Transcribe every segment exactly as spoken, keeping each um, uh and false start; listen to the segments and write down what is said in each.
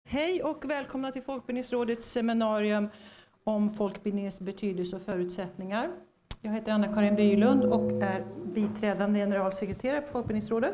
Hej och välkomna till Folkbildningsrådets seminarium om folkbildningens betydelse och förutsättningar. Jag heter Anna-Karin Bylund och är biträdande generalsekreterare på Folkbildningsrådet.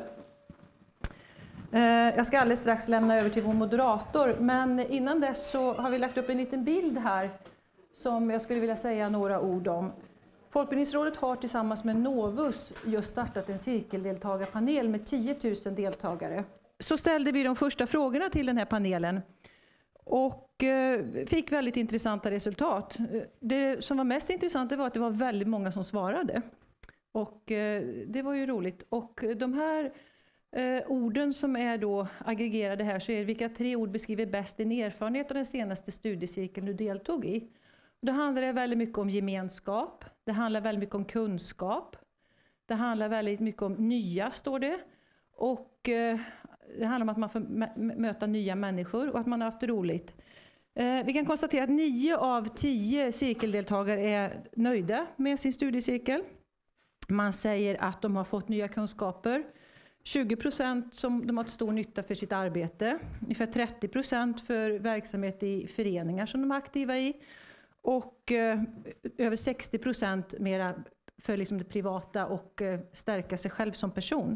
Jag ska alldeles strax lämna över till vår moderator, men innan dess så har vi lagt upp en liten bild här som jag skulle vilja säga några ord om. Folkbildningsrådet har tillsammans med Novus just startat en cirkeldeltagarpanel med tio tusen deltagare. Så ställde vi de första frågorna till den här panelen och fick väldigt intressanta resultat. Det som var mest intressant var att det var väldigt många som svarade. Och det var ju roligt. Och de här orden som är då aggregerade här, så är det vilka tre ord beskriver bäst din erfarenhet av den senaste studiecirkeln du deltog i. Det handlar väldigt mycket om gemenskap. Det handlar väldigt mycket om kunskap. Det handlar väldigt mycket om nya, står det. Och det handlar om att man får möta nya människor och att man har haft roligt. Vi kan konstatera att nio av tio cirkeldeltagare är nöjda med sin studiecirkel. Man säger att de har fått nya kunskaper. tjugo procent som de har ett stor nytta för sitt arbete. Ungefär trettio procent för verksamhet i föreningar som de är aktiva i. Och eh, över sextio procent mera för liksom det privata och eh, stärka sig själv som person.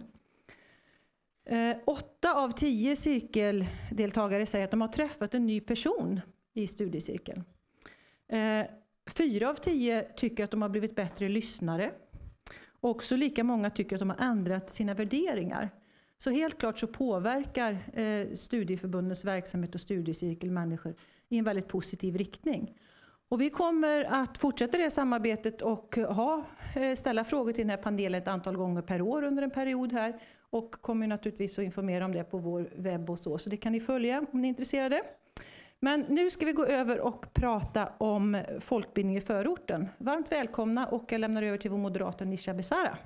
Eh, åtta av tio cirkeldeltagare säger att de har träffat en ny person i studiecirkeln. Eh, fyra av tio tycker att de har blivit bättre lyssnare. Också lika många tycker att de har ändrat sina värderingar. Så helt klart så påverkar eh, studieförbundens verksamhet och studiecirkel människor i en väldigt positiv riktning. Och vi kommer att fortsätta det samarbetet och ha, ställa frågor till den här panelen ett antal gånger per år under en period här. Och kommer naturligtvis att informera om det på vår webb och så. Så det kan ni följa om ni är intresserade. Men nu ska vi gå över och prata om folkbildning i förorten. Varmt välkomna, och jag lämnar över till vår moderator Nisha Besara.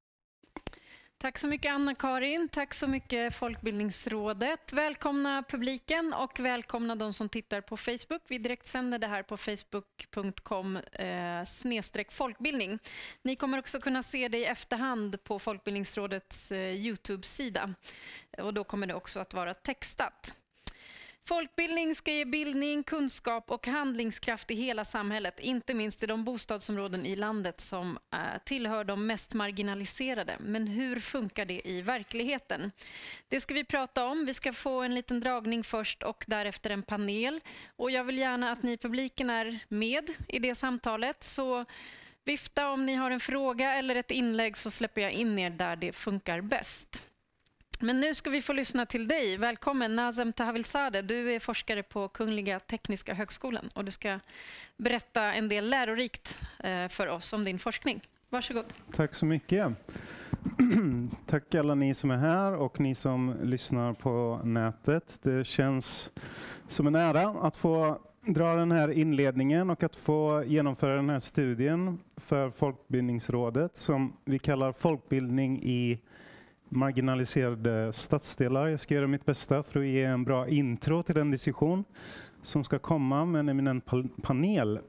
Tack så mycket Anna-Karin, tack så mycket Folkbildningsrådet. Välkomna publiken och välkomna de som tittar på Facebook. Vi direktsänder det här på facebook punkt com snedstreck folkbildning. Ni kommer också kunna se det i efterhand på Folkbildningsrådets YouTube-sida. Och då kommer det också att vara textat. Folkbildning ska ge bildning, kunskap och handlingskraft i hela samhället, inte minst i de bostadsområden i landet som äh, tillhör de mest marginaliserade. Men hur funkar det i verkligheten? Det ska vi prata om. Vi ska få en liten dragning först och därefter en panel. Och jag vill gärna att ni i publiken är med i det samtalet. Så vifta om ni har en fråga eller ett inlägg, så släpper jag in er där det funkar bäst. Men nu ska vi få lyssna till dig. Välkommen Nazem Tahavilzadeh. Du är forskare på Kungliga Tekniska högskolan och du ska berätta en del lärorikt för oss om din forskning. Varsågod. Tack så mycket. Tack alla ni som är här och ni som lyssnar på nätet. Det känns som en ära att få dra den här inledningen och att få genomföra den här studien för Folkbildningsrådet som vi kallar folkbildning i marginaliserade stadsdelar. Jag ska göra mitt bästa för att ge en bra intro till den diskussion som ska komma med en eminent panel.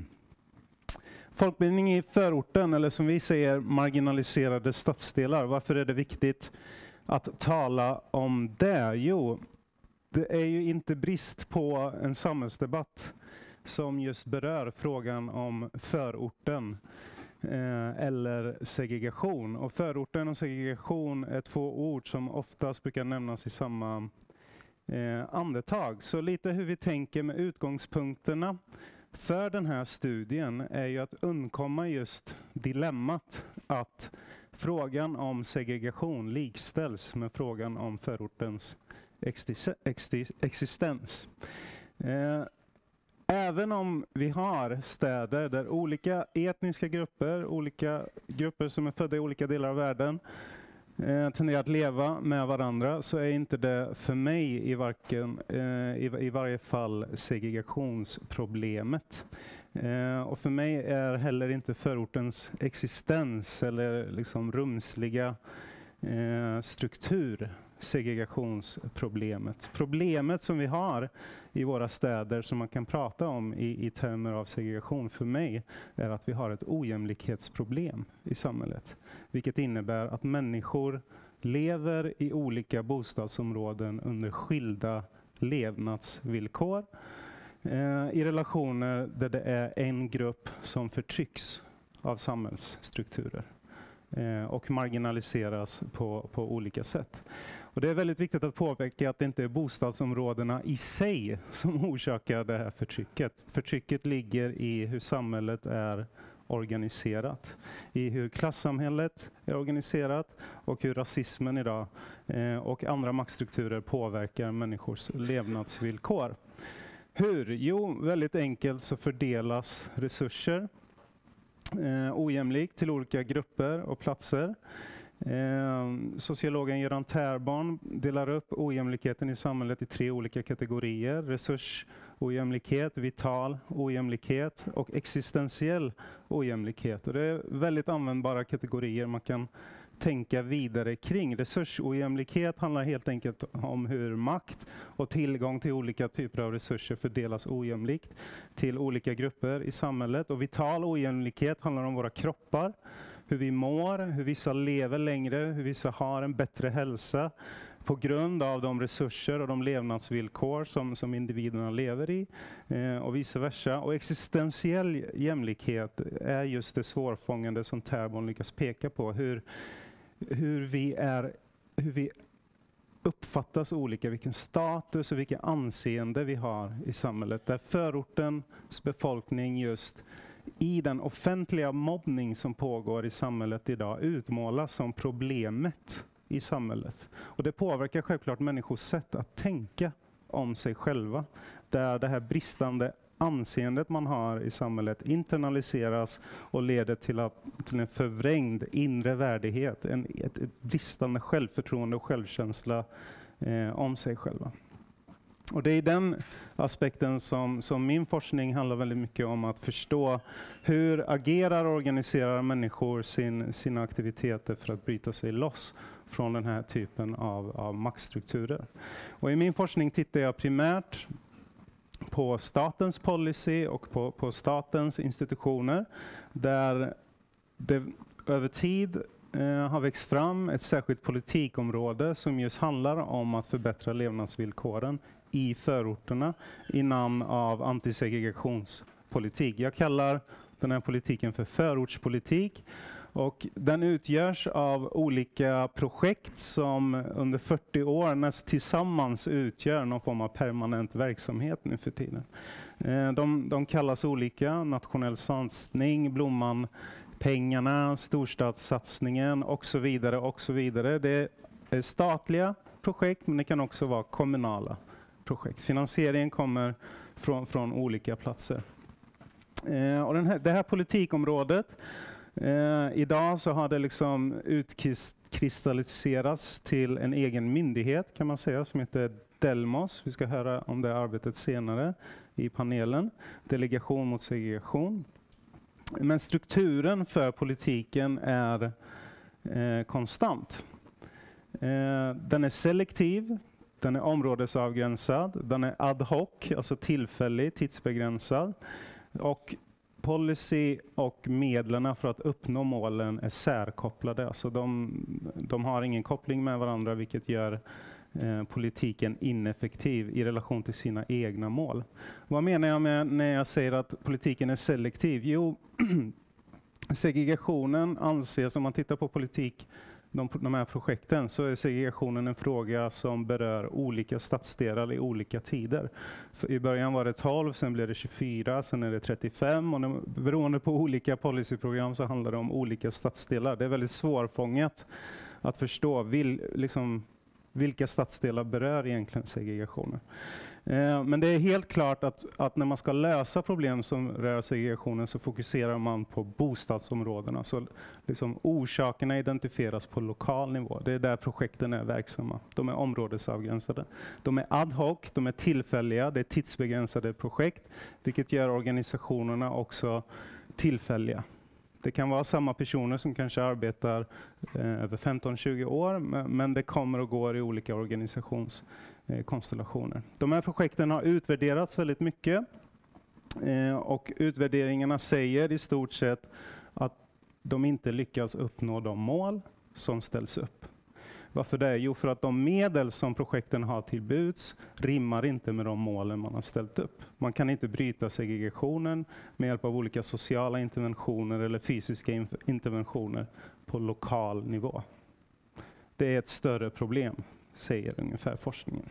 Folkbildning i förorten, eller som vi säger marginaliserade stadsdelar. Varför är det viktigt att tala om det? Jo, det är ju inte brist på en samhällsdebatt som just berör frågan om förorten eller segregation. Och förorten och segregation är två ord som oftast brukar nämnas i samma eh, andetag. Så lite hur vi tänker med utgångspunkterna för den här studien är ju att undkomma just dilemmat att frågan om segregation likställs med frågan om förortens existens. Eh, Även om vi har städer där olika etniska grupper, olika grupper som är födda i olika delar av världen eh, tenderar att leva med varandra, så är inte det för mig i, varken, eh, i, i varje fall segregationsproblemet. Eh, och för mig är heller inte förortens existens eller liksom rumsliga eh, struktur segregationsproblemet. Problemet som vi har i våra städer som man kan prata om i, i termer av segregation för mig är att vi har ett ojämlikhetsproblem i samhället. Vilket innebär att människor lever i olika bostadsområden under skilda levnadsvillkor eh, i relationer där det är en grupp som förtrycks av samhällsstrukturer eh, och marginaliseras på, på olika sätt. Och det är väldigt viktigt att påpeka att det inte är bostadsområdena i sig som orsakar det här förtrycket. Förtrycket ligger i hur samhället är organiserat, i hur klassamhället är organiserat och hur rasismen idag eh, och andra maktstrukturer påverkar människors levnadsvillkor. Hur? Jo, väldigt enkelt så fördelas resurser eh, ojämlikt till olika grupper och platser. Eh, sociologen Göran Tärborn delar upp ojämlikheten i samhället i tre olika kategorier: resursojämlikhet, vital ojämlikhet och existentiell ojämlikhet. Och det är väldigt användbara kategorier man kan tänka vidare kring. Resursojämlikhet handlar helt enkelt om hur makt och tillgång till olika typer av resurser fördelas ojämlikt till olika grupper i samhället. Och vital ojämlikhet handlar om våra kroppar, hur vi mår, hur vissa lever längre, hur vissa har en bättre hälsa på grund av de resurser och de levnadsvillkor som, som individerna lever i eh, och vice versa. Och existentiell jämlikhet är just det svårfångande som Tärborn lyckas peka på. Hur, hur, vi är, hur vi uppfattas olika, vilken status och vilken anseende vi har i samhället. Där förortens befolkning just i den offentliga mobbning som pågår i samhället idag utmålas som problemet i samhället. Och det påverkar självklart människors sätt att tänka om sig själva. Där det här bristande anseendet man har i samhället internaliseras och leder till, att, till en förvrängd inre värdighet. En, ett, ett bristande självförtroende och självkänsla eh, om sig själva. Och det är i den aspekten som, som min forskning handlar väldigt mycket om att förstå hur agerar och organiserar människor sin, sina aktiviteter för att bryta sig loss från den här typen av, av maktstrukturer. Och i min forskning tittar jag primärt på statens policy och på, på statens institutioner där det över tid eh, har växt fram ett särskilt politikområde som just handlar om att förbättra levnadsvillkoren i förorterna i namn av antisegregationspolitik. Jag kallar den här politiken för förortspolitik. Och den utgörs av olika projekt som under fyrtio år näst tillsammans utgör någon form av permanent verksamhet nu för tiden. De, de kallas olika: nationell satsning, Blomman, pengarna, storstadssatsningen och så vidare och så vidare. Det är statliga projekt, men det kan också vara kommunala projekt. Finansieringen kommer från, från olika platser. Och den här, det här politikområdet Eh, idag så har det liksom utkristalliserats till en egen myndighet kan man säga som heter Delmos. Vi ska höra om det arbetet senare i panelen. Delegation mot segregation. Men strukturen för politiken är eh, konstant. Eh, den är selektiv, den är områdesavgränsad, den är ad hoc, alltså tillfällig, tidsbegränsad. Och policy och medlen för att uppnå målen är särkopplade. Alltså de, de har ingen koppling med varandra, vilket gör eh, politiken ineffektiv i relation till sina egna mål. Vad menar jag med när jag säger att politiken är selektiv? Jo, segregationen anses, om man tittar på politik, de, de här projekten, så är segregationen en fråga som berör olika stadsdelar i olika tider. För i början var det tolv, sen blev det tjugofyra, sen är det trettiofem och det, beroende på olika policyprogram så handlar det om olika stadsdelar. Det är väldigt svårfångat att förstå vil, liksom, vilka stadsdelar berör egentligen segregationen. Eh, men det är helt klart att, att när man ska lösa problem som rör segregationen så fokuserar man på bostadsområdena. Så liksom, orsakerna identifieras på lokal nivå. Det är där projekten är verksamma. De är områdesavgränsade. De är ad hoc, de är tillfälliga, det är tidsbegränsade projekt, vilket gör organisationerna också tillfälliga. Det kan vara samma personer som kanske arbetar eh, över femton till tjugo år, men, men det kommer och går i olika organisationskonstellationer. De här projekten har utvärderats väldigt mycket eh, och utvärderingarna säger i stort sett att de inte lyckas uppnå de mål som ställs upp. Varför det? Jo, för att de medel som projekten har till buds rimmar inte med de målen man har ställt upp. Man kan inte bryta segregationen med hjälp av olika sociala interventioner eller fysiska interventioner på lokal nivå. Det är ett större problem, säger ungefär forskningen.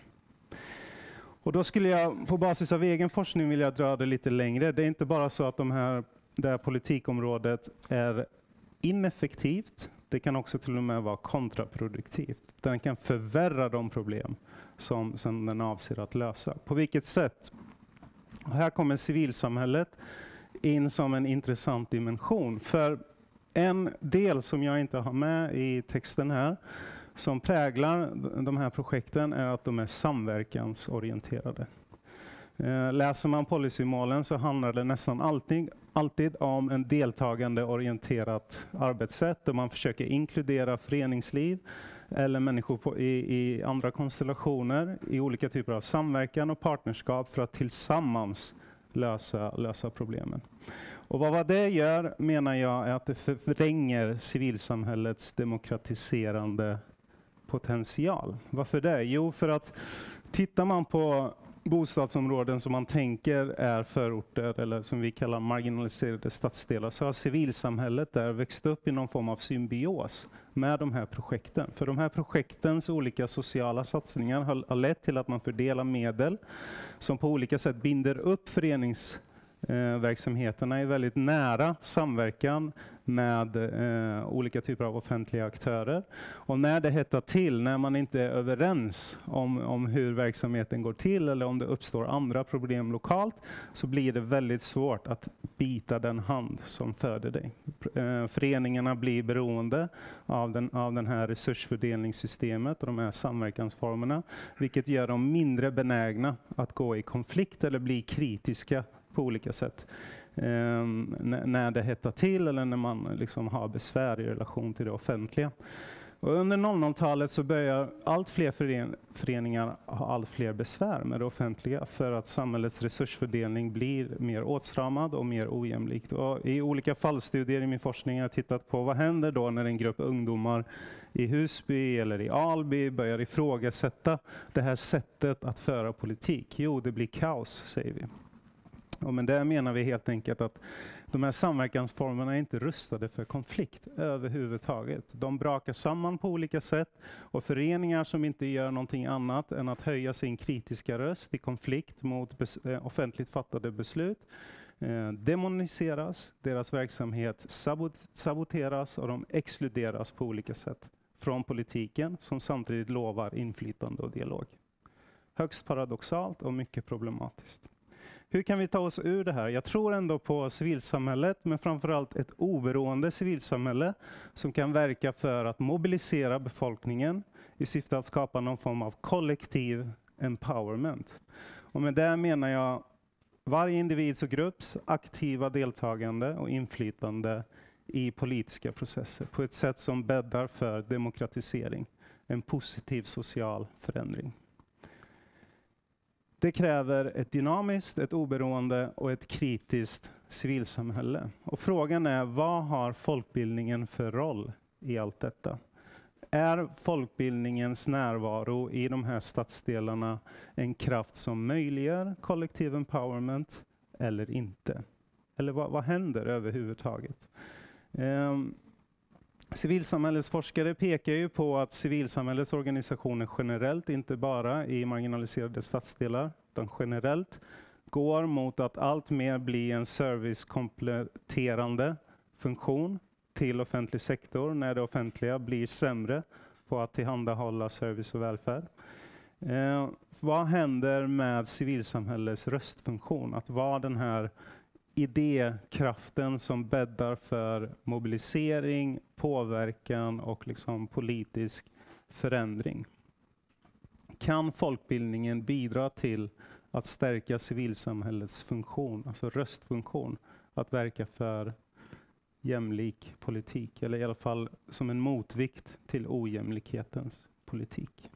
Och då skulle jag på basis av egen forskning vilja dra det lite längre. Det är inte bara så att de här, det här politikområdet är ineffektivt. Det kan också till och med vara kontraproduktivt. Den kan förvärra de problem som, som den avser att lösa. På vilket sätt? Och här kommer civilsamhället in som en intressant dimension. För en del som jag inte har med i texten här, som präglar de här projekten, är att de är samverkansorienterade. Läser man policymålen så handlar det nästan alltid, alltid om en deltagandeorienterat arbetssätt där man försöker inkludera föreningsliv eller människor på, i, i andra konstellationer i olika typer av samverkan och partnerskap för att tillsammans lösa, lösa problemen. Och vad, vad det gör menar jag är att det förvränger civilsamhällets demokratiserande potential. Varför det? Jo, för att tittar man på bostadsområden som man tänker är förorter eller som vi kallar marginaliserade stadsdelar, så har civilsamhället där växt upp i någon form av symbios med de här projekten. För de här projektens olika sociala satsningar har, har lett till att man fördelar medel som på olika sätt binder upp förenings Eh, verksamheterna i väldigt nära samverkan med eh, olika typer av offentliga aktörer. Och när det hettar till, när man inte är överens om, om hur verksamheten går till eller om det uppstår andra problem lokalt, så blir det väldigt svårt att bita den hand som föder dig. Eh, föreningarna blir beroende av den, av den här resursfördelningssystemet och de här samverkansformerna, vilket gör dem mindre benägna att gå i konflikt eller bli kritiska på olika sätt. Um, när det hettar till eller när man liksom har besvär i relation till det offentliga. Och under noll noll-talet så börjar allt fler fören- föreningar ha allt fler besvär med det offentliga för att samhällets resursfördelning blir mer åtstramad och mer ojämlikt. Och i olika fallstudier i min forskning har jag tittat på vad händer då när en grupp ungdomar i Husby eller i Alby börjar ifrågasätta det här sättet att föra politik. Jo, det blir kaos, säger vi. Och men där menar vi helt enkelt att de här samverkansformerna är inte rustade för konflikt överhuvudtaget. De brakar samman på olika sätt, och föreningar som inte gör någonting annat än att höja sin kritiska röst i konflikt mot bes- offentligt fattade beslut eh, demoniseras, deras verksamhet sabot- saboteras och de exkluderas på olika sätt från politiken som samtidigt lovar inflytande och dialog. Högst paradoxalt och mycket problematiskt. Hur kan vi ta oss ur det här? Jag tror ändå på civilsamhället, men framförallt ett oberoende civilsamhälle som kan verka för att mobilisera befolkningen i syfte att skapa någon form av kollektiv empowerment. Och med det menar jag varje individs och grupps aktiva deltagande och inflytande i politiska processer på ett sätt som bäddar för demokratisering, en positiv social förändring. Det kräver ett dynamiskt, ett oberoende och ett kritiskt civilsamhälle. Och frågan är, vad har folkbildningen för roll i allt detta? Är folkbildningens närvaro i de här stadsdelarna en kraft som möjliggör kollektiv empowerment eller inte? Eller vad, vad händer överhuvudtaget? Um, Civilsamhällets forskare pekar ju på att civilsamhällets organisationer generellt, inte bara i marginaliserade stadsdelar, utan generellt går mot att allt mer bli en servicekompletterande funktion till offentlig sektor när det offentliga blir sämre på att tillhandahålla service och välfärd. Eh, vad händer med civilsamhällets röstfunktion? Att vara den här idékraften som bäddar för mobilisering, påverkan och liksom politisk förändring. Kan folkbildningen bidra till att stärka civilsamhällets funktion, alltså röstfunktion, att verka för jämlik politik, eller i alla fall som en motvikt till ojämlikhetens politik?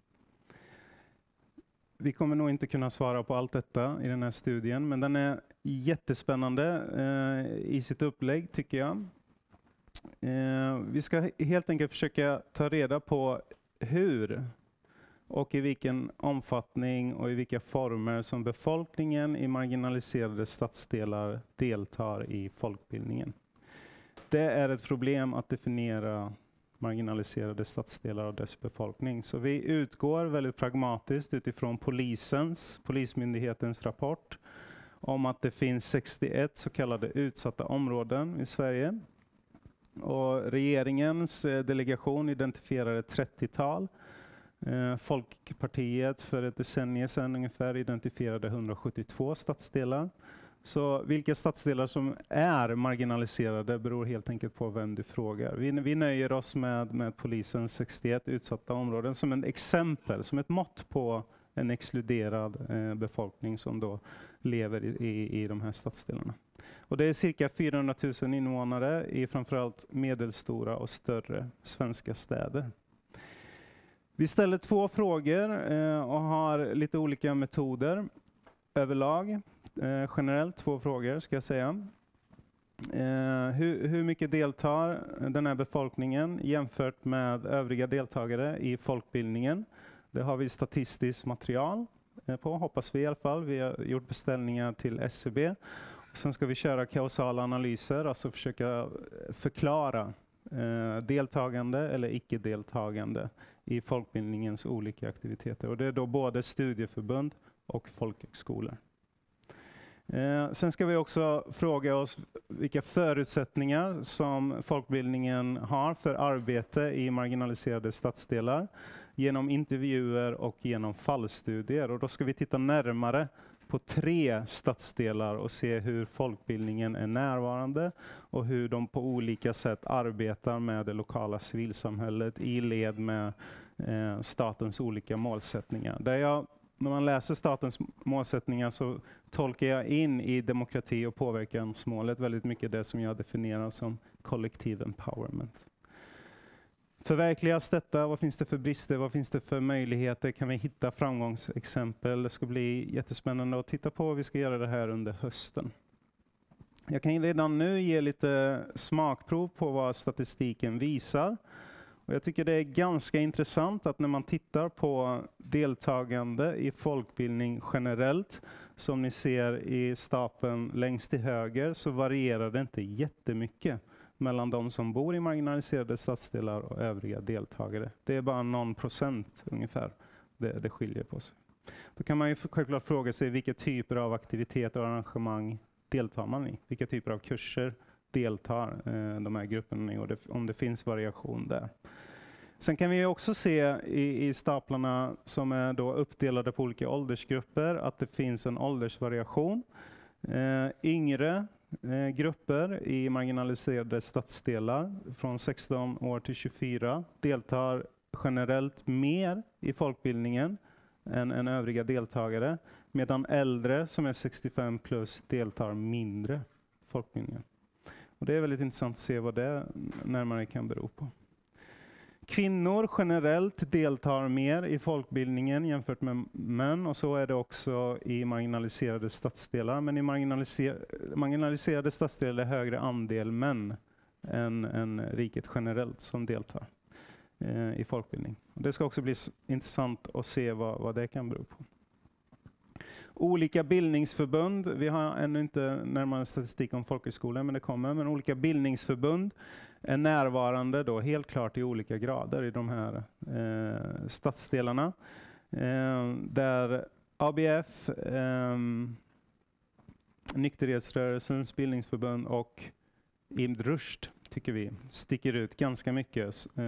Vi kommer nog inte kunna svara på allt detta i den här studien, men den är jättespännande eh, i sitt upplägg, tycker jag. Eh, vi ska helt enkelt försöka ta reda på hur och i vilken omfattning och i vilka former som befolkningen i marginaliserade stadsdelar deltar i folkbildningen. Det är ett problem att definiera marginaliserade stadsdelar och dess befolkning. Så vi utgår väldigt pragmatiskt utifrån polisens, polismyndighetens rapport om att det finns sextioett så kallade utsatta områden i Sverige. Och regeringens delegation identifierade trettiotal. Folkpartiet för ett decennium sedan ungefär identifierade hundrasjuttiotvå stadsdelar. Så vilka stadsdelar som är marginaliserade beror helt enkelt på vem du frågar. Vi, vi nöjer oss med, med polisens sextioett utsatta områden som ett exempel, som ett mått på en exkluderad eh, befolkning som då lever i, i, i de här stadsdelarna. Och det är cirka fyrahundratusen invånare i framförallt medelstora och större svenska städer. Vi ställer två frågor eh, och har lite olika metoder överlag. Eh, generellt två frågor ska jag säga. Eh, hur, hur mycket deltar den här befolkningen jämfört med övriga deltagare i folkbildningen? Det har vi statistiskt material eh, på, hoppas vi i alla fall. Vi har gjort beställningar till S C B. Sen ska vi köra kausala analyser, alltså försöka förklara eh, deltagande eller icke-deltagande i folkbildningens olika aktiviteter. Och det är då både studieförbund och folkhögskolor. Eh, sen ska vi också fråga oss vilka förutsättningar som folkbildningen har för arbete i marginaliserade stadsdelar genom intervjuer och genom fallstudier. Och då ska vi titta närmare på tre stadsdelar och se hur folkbildningen är närvarande och hur de på olika sätt arbetar med det lokala civilsamhället i led med eh, statens olika målsättningar. Där jag, när man läser statens målsättningar så tolkar jag in i demokrati- och påverkansmålet väldigt mycket det som jag definierar som kollektiv empowerment. Förverkligas detta? Vad finns det för brister? Vad finns det för möjligheter? Kan vi hitta framgångsexempel? Det ska bli jättespännande att titta på. Vi ska göra det här under hösten. Jag kan redan nu ge lite smakprov på vad statistiken visar. Och jag tycker det är ganska intressant att när man tittar på deltagande i folkbildning generellt, som ni ser i stapeln längst till höger, så varierar det inte jättemycket mellan de som bor i marginaliserade stadsdelar och övriga deltagare. Det är bara någon procent ungefär det, det skiljer på sig. Då kan man ju självklart fråga sig vilka typer av aktiviteter och arrangemang deltar man i? Vilka typer av kurser deltar eh, de här grupperna i och det, om det finns variation där. Sen kan vi också se i, i staplarna som är då uppdelade på olika åldersgrupper att det finns en åldersvariation. Eh, yngre Eh, grupper i marginaliserade stadsdelar från sexton år till tjugofyra deltar generellt mer i folkbildningen än, än övriga deltagare, medan äldre som är sextiofem plus deltar mindre i folkbildningen. Och det är väldigt intressant att se vad det närmare kan bero på. Kvinnor generellt deltar mer i folkbildningen jämfört med män, och så är det också i marginaliserade stadsdelar. Men i marginaliser- marginaliserade stadsdelar är det högre andel män än, än riket generellt som deltar eh, i folkbildning. Och det ska också bli s- intressant att se vad, vad det kan bero på. Olika bildningsförbund, vi har ännu inte närmare statistik om folkhögskolor, men det kommer, men olika bildningsförbund är närvarande då helt klart i olika grader i de här eh, stadsdelarna. Eh, där A B F, eh, Nykterhetsrörelsens bildningsförbund och Ibn Rushd tycker vi sticker ut ganska mycket eh,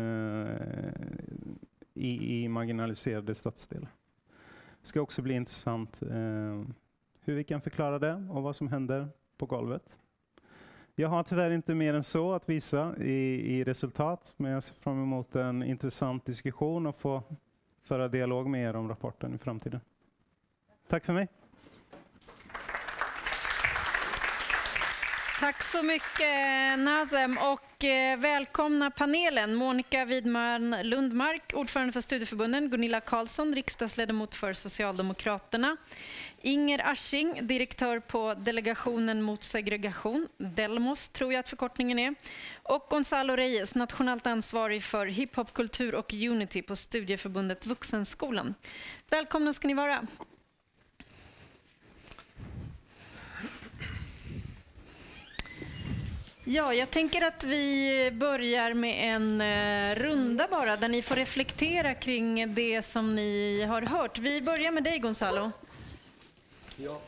i, i marginaliserade stadsdelar. Det ska också bli intressant eh, hur vi kan förklara det och vad som händer på golvet. Jag har tyvärr inte mer än så att visa i, i resultat, men jag ser fram emot en intressant diskussion och få föra dialog med er om rapporten i framtiden. Tack för mig. Tack så mycket Nazem och eh, välkomna panelen. Monica Widman Lundmark, ordförande för studieförbunden, Gunilla Karlsson, riksdagsledamot för Socialdemokraterna, Inger Asching, direktör på Delegationen mot segregation, Delmos tror jag att förkortningen är, och Gonzalo Reyes, nationellt ansvarig för hiphopkultur och unity på studieförbundet Vuxenskolan. Välkomna ska ni vara. Ja, jag tänker att vi börjar med en eh, runda bara, där ni får reflektera kring det som ni har hört. Vi börjar med dig, Gonzalo. Ja,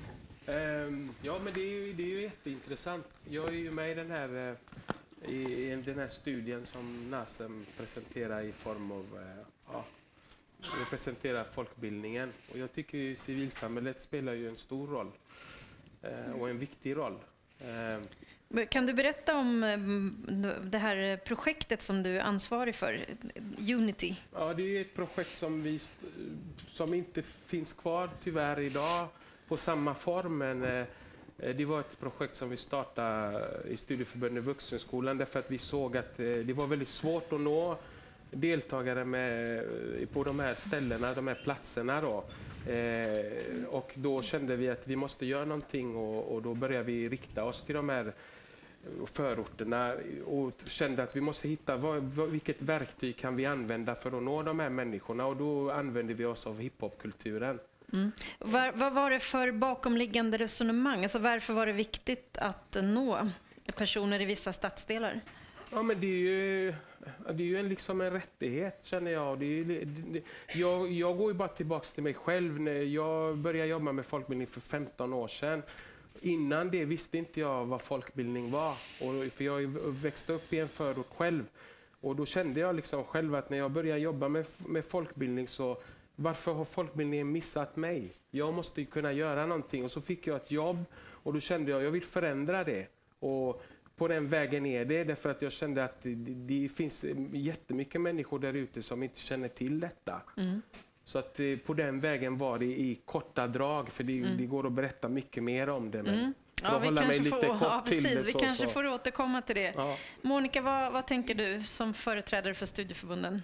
um, ja men det är, ju, det är ju jätteintressant. Jag är ju med i den här, uh, i, i den här studien som Nazem presenterar i form av... Uh, ja, jag presenterar folkbildningen. Och jag tycker ju civilsamhället spelar ju en stor roll uh, och en viktig roll. Uh, Kan du berätta om det här projektet som du är ansvarig för, Unity? Ja, det är ett projekt som, vi, som inte finns kvar tyvärr idag på samma form. Men det var ett projekt som vi startade i studieförbundet Vuxenskolan därför att vi såg att det var väldigt svårt att nå deltagare med, på de här ställena, de här platserna då. Eh, och då kände vi att vi måste göra någonting och, och då började vi rikta oss till de här förorterna och kände att vi måste hitta vad, vad, vilket verktyg kan vi använda för att nå de här människorna, och då använde vi oss av hiphopkulturen. Mm. Var, vad var det för bakomliggande resonemang? Alltså varför var det viktigt att nå personer i vissa stadsdelar? Ja, men det är ju, det är ju en, liksom en rättighet, känner jag. Det är, det, det, jag. Jag går ju bara tillbaka till mig själv. När jag började jobba med folkbildning för femton år sedan. Innan det visste inte jag vad folkbildning var. Och, för jag växte upp i en förort själv. Och då kände jag liksom själv att när jag började jobba med, med folkbildning så... Varför har folkbildningen missat mig? Jag måste ju kunna göra någonting. Och så fick jag ett jobb och då kände jag att jag vill förändra det. Och på den vägen är det, därför att jag kände att det, det finns jättemycket människor där ute som inte känner till detta. Mm. Så att på den vägen var det i korta drag, för det, mm. det går att berätta mycket mer om det. Men mm. Ja, vi kanske, får, ja, precis, vi så, kanske så. får återkomma till det. Ja. Monica, vad, vad tänker du som företrädare för studieförbunden?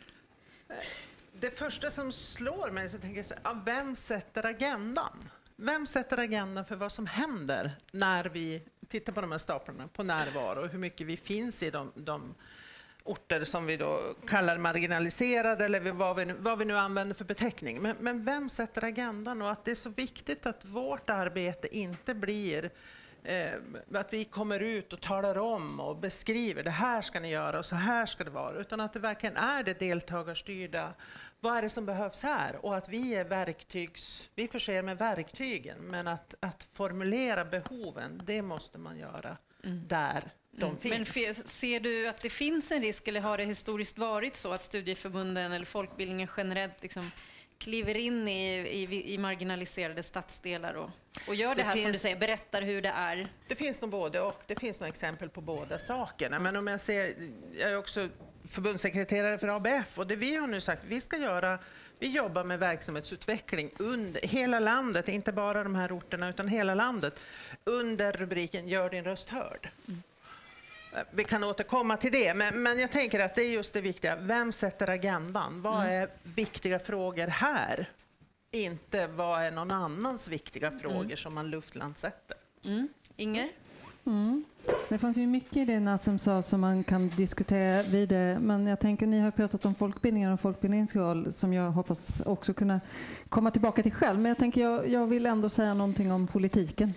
Det första som slår mig så tänker jag så här, ja, vem sätter agendan? Vem sätter agendan för vad som händer när vi tittar på de här staplarna på närvaro och hur mycket vi finns i de, de orter som vi då kallar marginaliserade eller vad vi, vad vi nu använder för beteckning. Men, men vem sätter agendan, och att det är så viktigt att vårt arbete inte blir eh, att vi kommer ut och talar om och beskriver det här ska ni göra och så här ska det vara, utan att det verkligen är det deltagarstyrda. Vad är det som behövs här? Och att vi är verktygs, vi förser med verktygen, men att, att formulera behoven, det måste man göra mm. där de mm. finns. Men ser du att det finns en risk, eller har det historiskt varit så att studieförbunden eller folkbildningen generellt liksom kliver in i, i, i marginaliserade stadsdelar och, och gör det, det här finns, som du säger, berättar hur det är? Det finns nog både och. Det finns nog exempel på båda sakerna. Men om jag ser, jag är också förbundssekreterare för A B F, och det vi har nu sagt, vi ska göra, vi jobbar med verksamhetsutveckling under hela landet, inte bara de här orterna utan hela landet, under rubriken Gör din röst hörd. Mm. Vi kan återkomma till det, men, men jag tänker att det är just det viktiga. Vem sätter agendan? Vad är viktiga frågor här? Inte vad är någon annans viktiga frågor mm. som man luftlandsätter. Mm. Inger? Mm. Det fanns ju mycket i det Nazem sa som man kan diskutera vidare, men jag tänker ni har pratat om folkbildningen och folkbildningens roll som jag hoppas också kunna komma tillbaka till själv, men jag tänker jag, jag vill ändå säga någonting om politiken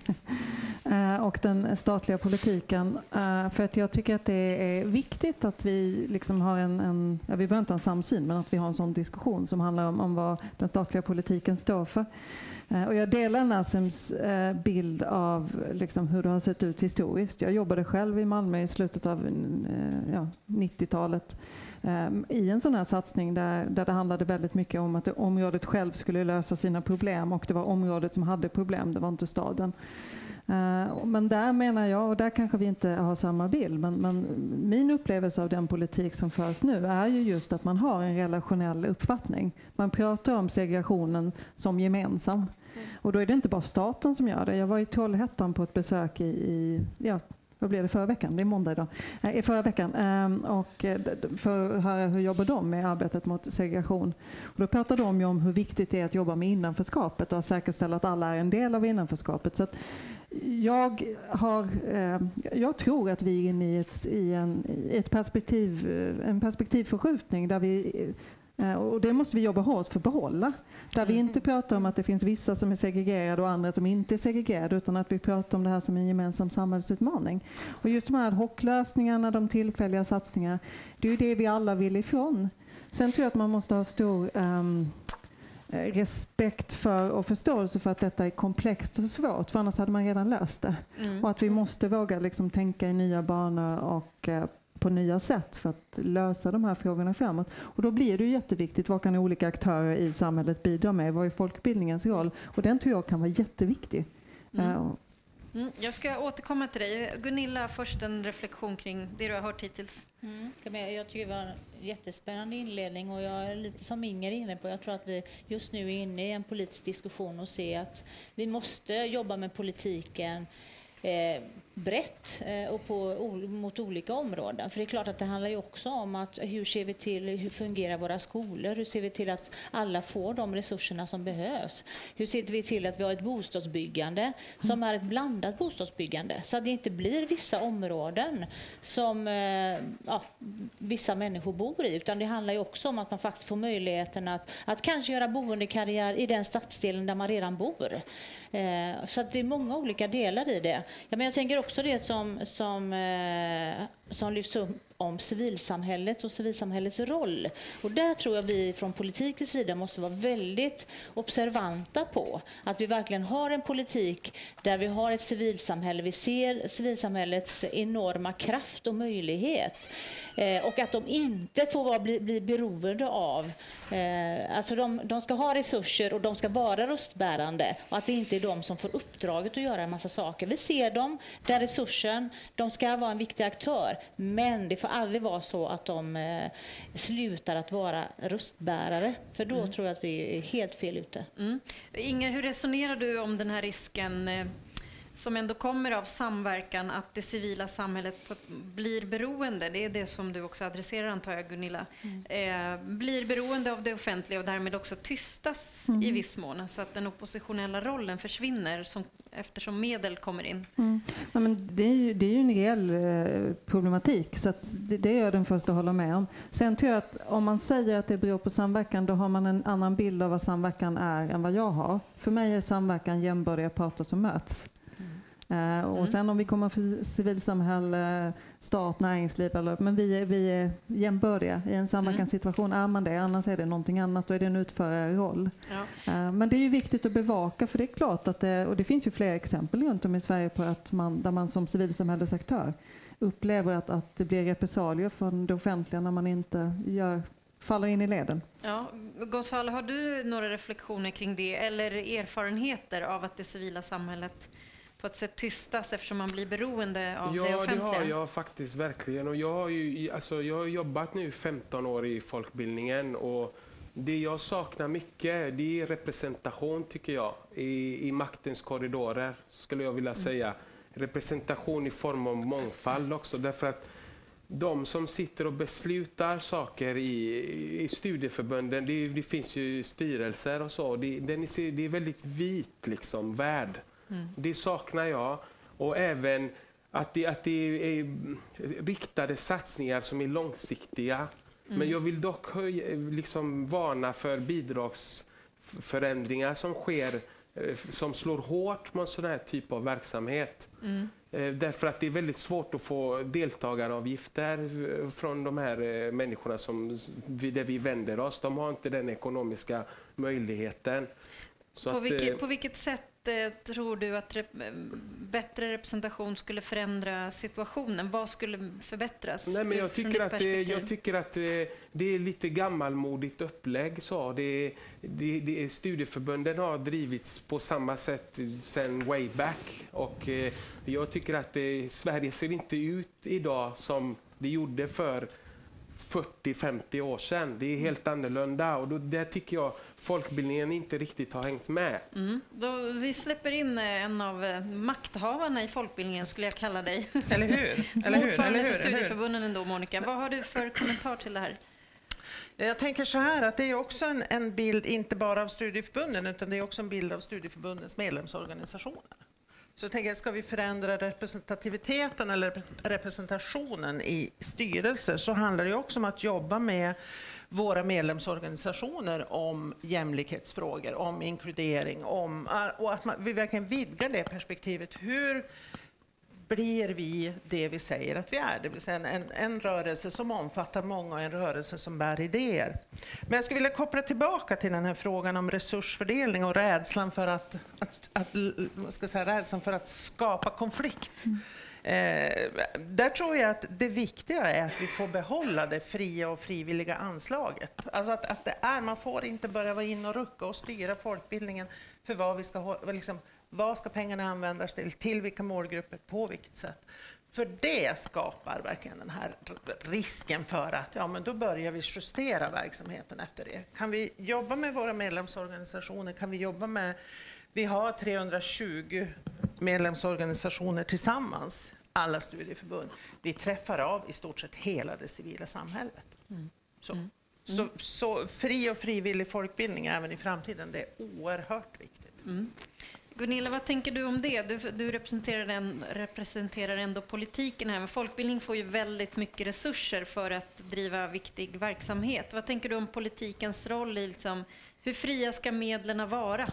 mm. och den statliga politiken, för att jag tycker att det är viktigt att vi liksom har en, en ja, vi behöver inte ha en samsyn, men att vi har en sån diskussion som handlar om, om vad den statliga politiken står för. Och jag delar Nazems bild av liksom hur det har sett ut historiskt. Jag jobbade själv i Malmö i slutet av ja, nittiotalet i en sån här satsning där, där det handlade väldigt mycket om att det, området själv skulle lösa sina problem, och det var området som hade problem, det var inte staden. Uh, men där menar jag, och där kanske vi inte har samma bild, men, men min upplevelse av den politik som förs nu är ju just att man har en relationell uppfattning. Man pratar om segregationen som gemensam. Mm. Och då är det inte bara staten som gör det. Jag var i Trollhättan på ett besök i, i ja, vad blev det förra veckan? Det är måndag idag. I förra veckan. Och för att höra hur jobbar de med arbetet mot segregation. Och då pratade de ju om hur viktigt det är att jobba med innanförskapet och säkerställa att alla är en del av innanförskapet. Så att jag, har, jag tror att vi är inne i, ett, i, en, i ett perspektiv, en perspektivförskjutning där vi, och det måste vi jobba hårt för att behålla. Där vi inte pratar om att det finns vissa som är segregerade och andra som inte är segregerade, utan att vi pratar om det här som en gemensam samhällsutmaning. Och just de här ad hoc-lösningarna, de tillfälliga satsningarna, det är ju det vi alla vill ifrån. Sen tror jag att man måste ha stor um, respekt för och förståelse för att detta är komplext och svårt, för annars hade man redan löst det. Mm. Och att vi måste våga liksom tänka i nya banor och uh, på nya sätt för att lösa de här frågorna framåt. Och då blir det ju jätteviktigt, vad kan olika aktörer i samhället bidra med? Vad är folkbildningens roll? Och den tror jag kan vara jätteviktig. Mm. Uh, mm. Jag ska återkomma till dig. Gunilla, först en reflektion kring det du har hört hittills. Mm. Jag tycker det var en jättespännande inledning, och jag är lite som Inger inne på. Jag tror att vi just nu är inne i en politisk diskussion och ser att vi måste jobba med politiken Eh, brett eh, och på, o, mot olika områden. För det är klart att det handlar ju också om att hur ser vi till, hur fungerar våra skolor? Hur ser vi till att alla får de resurserna som behövs? Hur ser vi till att vi har ett bostadsbyggande som är ett blandat bostadsbyggande? Så att det inte blir vissa områden som eh, ja, vissa människor bor i, utan det handlar ju också om att man faktiskt får möjligheten att, att kanske göra boendekarriär i den stadsdelen där man redan bor. Eh, så att det är många olika delar i det. Ja, men jag tänker också det som, som, eh, som lyfts upp om civilsamhället och civilsamhällets roll. Och där tror jag vi från politikens sida måste vara väldigt observanta på att vi verkligen har en politik där vi har ett civilsamhälle. Vi ser civilsamhällets enorma kraft och möjlighet. Eh, och att de inte får vara, bli, bli beroende av. Eh, alltså de, de ska ha resurser och de ska vara röstbärande. Och att det inte är de som får uppdraget att göra en massa saker. Vi ser dem där resursen, de ska vara en viktig aktör. Men det får aldrig vara så att de eh, slutar att vara röstbärare. För då mm. tror jag att vi är helt fel ute. Mm. Inger, hur resonerar du om den här risken eh, som ändå kommer av samverkan, att det civila samhället blir beroende, det är det som du också adresserar antar jag Gunilla, mm. eh, blir beroende av det offentliga och därmed också tystas mm. i viss mån, så att den oppositionella rollen försvinner som, eftersom medel kommer in. Mm. Ja, men det, är ju, det är ju en reell eh, problematik, så att det, det är jag den första att hålla med om. Sen tror jag att om man säger att det beror på samverkan, då har man en annan bild av vad samverkan är än vad jag har. För mig är samverkan jämbördiga parter som möts. Uh, och mm. sen om vi kommer för civilsamhälle, stat, näringsliv, eller, men vi är, vi är jämbördiga i en samverkanssituation. Mm. Är man det, annars är det någonting annat, då är det en utförarroll. Ja. Uh, men det är ju viktigt att bevaka, för det är klart att det, och det finns ju flera exempel runt om i Sverige på att man, där man som civilsamhällesaktör upplever att, att det blir repressalier från det offentliga när man inte gör, faller in i leden. Ja, Gonzalo, har du några reflektioner kring det eller erfarenheter av att det civila samhället på ett sätt tystas eftersom man blir beroende av ja, det offentliga? Ja, det har jag faktiskt verkligen. Och jag, har ju, alltså, jag har jobbat nu femton år i folkbildningen, och det jag saknar mycket, det är representation tycker jag i, i maktens korridorer, skulle jag vilja säga. Mm. Representation i form av mångfald också, därför att de som sitter och beslutar saker i, i studieförbunden, det, det finns ju styrelser och så, det, det, det är väldigt vit liksom, värld. Mm. Det saknar jag, och även att det, att det är riktade satsningar som är långsiktiga. Mm. Men jag vill dock liksom varna för bidragsförändringar som sker, som slår hårt med en sån här typ av verksamhet. Mm. Därför att det är väldigt svårt att få deltagaravgifter från de här människorna som, där vi vänder oss. De har inte den ekonomiska möjligheten. Så på, att, vilket, på vilket sätt tror du att bättre representation skulle förändra situationen? Vad skulle förbättras? Nej, men jag, från tycker ditt att det, perspektiv? jag tycker att det, det är lite gammalmodigt upplägg. Så. Det, det, det, studieförbunden har drivits på samma sätt sedan way back. Och, eh, jag tycker att det, Sverige ser inte ut idag som det gjorde för fyrtio till femtio år sedan. Det är helt annorlunda och då, där tycker jag folkbildningen inte riktigt har hängt med. Mm. Då, vi släpper in en av makthavarna i folkbildningen, skulle jag kalla dig. Eller hur? Som Eller hur? ordförande Eller hur? för studieförbunden ändå, Monica. Vad har du för kommentar till det här? Jag tänker så här att det är också en, en bild inte bara av studieförbunden utan det är också en bild av studieförbundens medlemsorganisationer. Så jag tänker, ska vi förändra representativiteten eller representationen i styrelser så handlar det också om att jobba med våra medlemsorganisationer om jämlikhetsfrågor, om inkludering, om, och att man, vi verkligen vidgar det perspektivet. Hur blir vi det vi säger att vi är? Det vill säga en, en rörelse som omfattar många och en rörelse som bär idéer. Men jag skulle vilja koppla tillbaka till den här frågan om resursfördelning och rädslan för att, att, att, vad ska jag säga, rädslan för att skapa konflikt. Mm. Eh, där tror jag att det viktiga är att vi får behålla det fria och frivilliga anslaget. Alltså att, att det är, man får inte börja vara in och rucka och styra folkbildningen för vad vi ska liksom, vad ska pengarna användas till, till vilka målgrupper, på vilket sätt. För det skapar verkligen den här risken för att ja, men då börjar vi justera verksamheten efter det. Kan vi jobba med våra medlemsorganisationer, kan vi jobba med, vi har trehundratjugo medlemsorganisationer tillsammans, alla studieförbund. Vi träffar av i stort sett hela det civila samhället. Mm. Så, mm. Så, så fri och frivillig folkbildning även i framtiden, det är oerhört viktigt. Mm. Gunilla, vad tänker du om det? Du, du representerar, en, representerar ändå politiken här, men folkbildning får ju väldigt mycket resurser för att driva viktig verksamhet. Vad tänker du om politikens roll i liksom, hur fria ska medlen vara?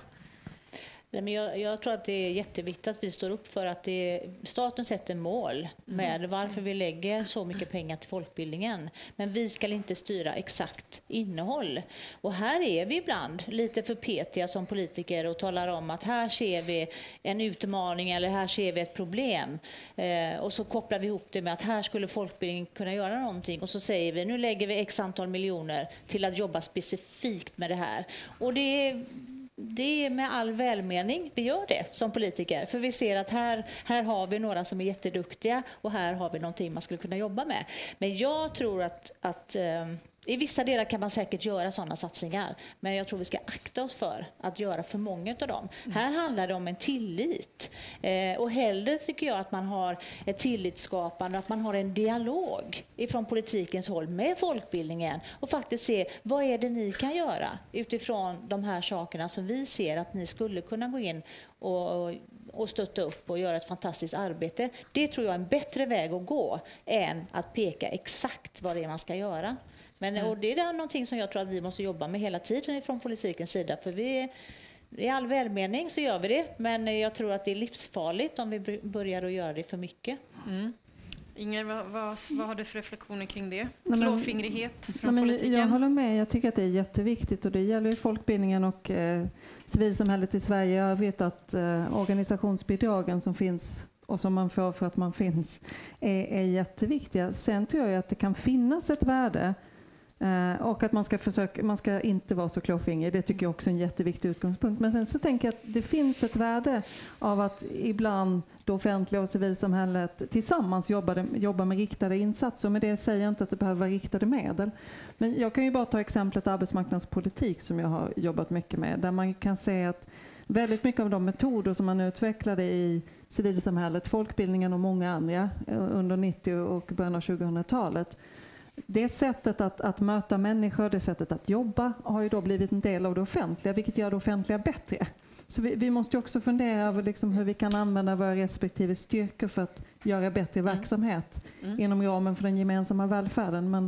Jag, jag tror att det är jätteviktigt att vi står upp för att det, staten sätter mål med varför vi lägger så mycket pengar till folkbildningen. Men vi ska inte styra exakt innehåll. Och här är vi ibland lite för petiga som politiker och talar om att här ser vi en utmaning eller här ser vi ett problem. Eh, och så kopplar vi ihop det med att här skulle folkbildningen kunna göra någonting. Och så säger vi nu lägger vi x antal miljoner till att jobba specifikt med det här. Och det är... Det är med all välmening vi gör det som politiker. För vi ser att här, här har vi några som är jätteduktiga och här har vi någonting man skulle kunna jobba med. Men jag tror att, att eh, i vissa delar kan man säkert göra sådana satsningar. Men jag tror vi ska akta oss för att göra för många av dem. Mm. Här handlar det om en tillit. Eh, och hellre tycker jag att man har ett tillitsskapande, att man har en dialog ifrån politikens håll med folkbildningen. Och faktiskt se vad är det ni kan göra utifrån de här sakerna som vi ser att ni skulle kunna gå in och, och och stötta upp och göra ett fantastiskt arbete. Det tror jag är en bättre väg att gå än att peka exakt vad det är man ska göra. Men, och det är någonting som jag tror att vi måste jobba med hela tiden från politikens sida. För vi, i all välmening så gör vi det. Men jag tror att det är livsfarligt om vi börjar att göra det för mycket. Mm. Inger, vad, vad, vad har du för reflektioner kring det? Nej, Klåfingrighet från nej, politiken? Jag håller med. Jag tycker att det är jätteviktigt och det gäller ju folkbildningen och eh, civilsamhället i Sverige. Jag vet att eh, organisationsbidragen som finns och som man får för att man finns är, är jätteviktiga. Sen tror jag att det kan finnas ett värde eh, och att man ska försöka, man ska inte vara så klåfingrig. Det tycker jag också är en jätteviktig utgångspunkt. Men sen så tänker jag att det finns ett värde av att ibland det offentliga och civilsamhället tillsammans jobbar, jobbar med riktade insatser. Med det säger jag inte att det behöver vara riktade medel. Men jag kan ju bara ta exemplet arbetsmarknadspolitik som jag har jobbat mycket med. Där man kan se att väldigt mycket av de metoder som man utvecklade i civilsamhället, folkbildningen och många andra under nittio- och början av tjugohundratalet. Det sättet att, att möta människor, det sättet att jobba har ju då blivit en del av det offentliga, vilket gör det offentliga bättre. Så vi, vi måste också fundera över liksom hur vi kan använda våra respektive styrkor för att göra bättre Mm. verksamhet Mm. inom ramen för den gemensamma välfärden. Men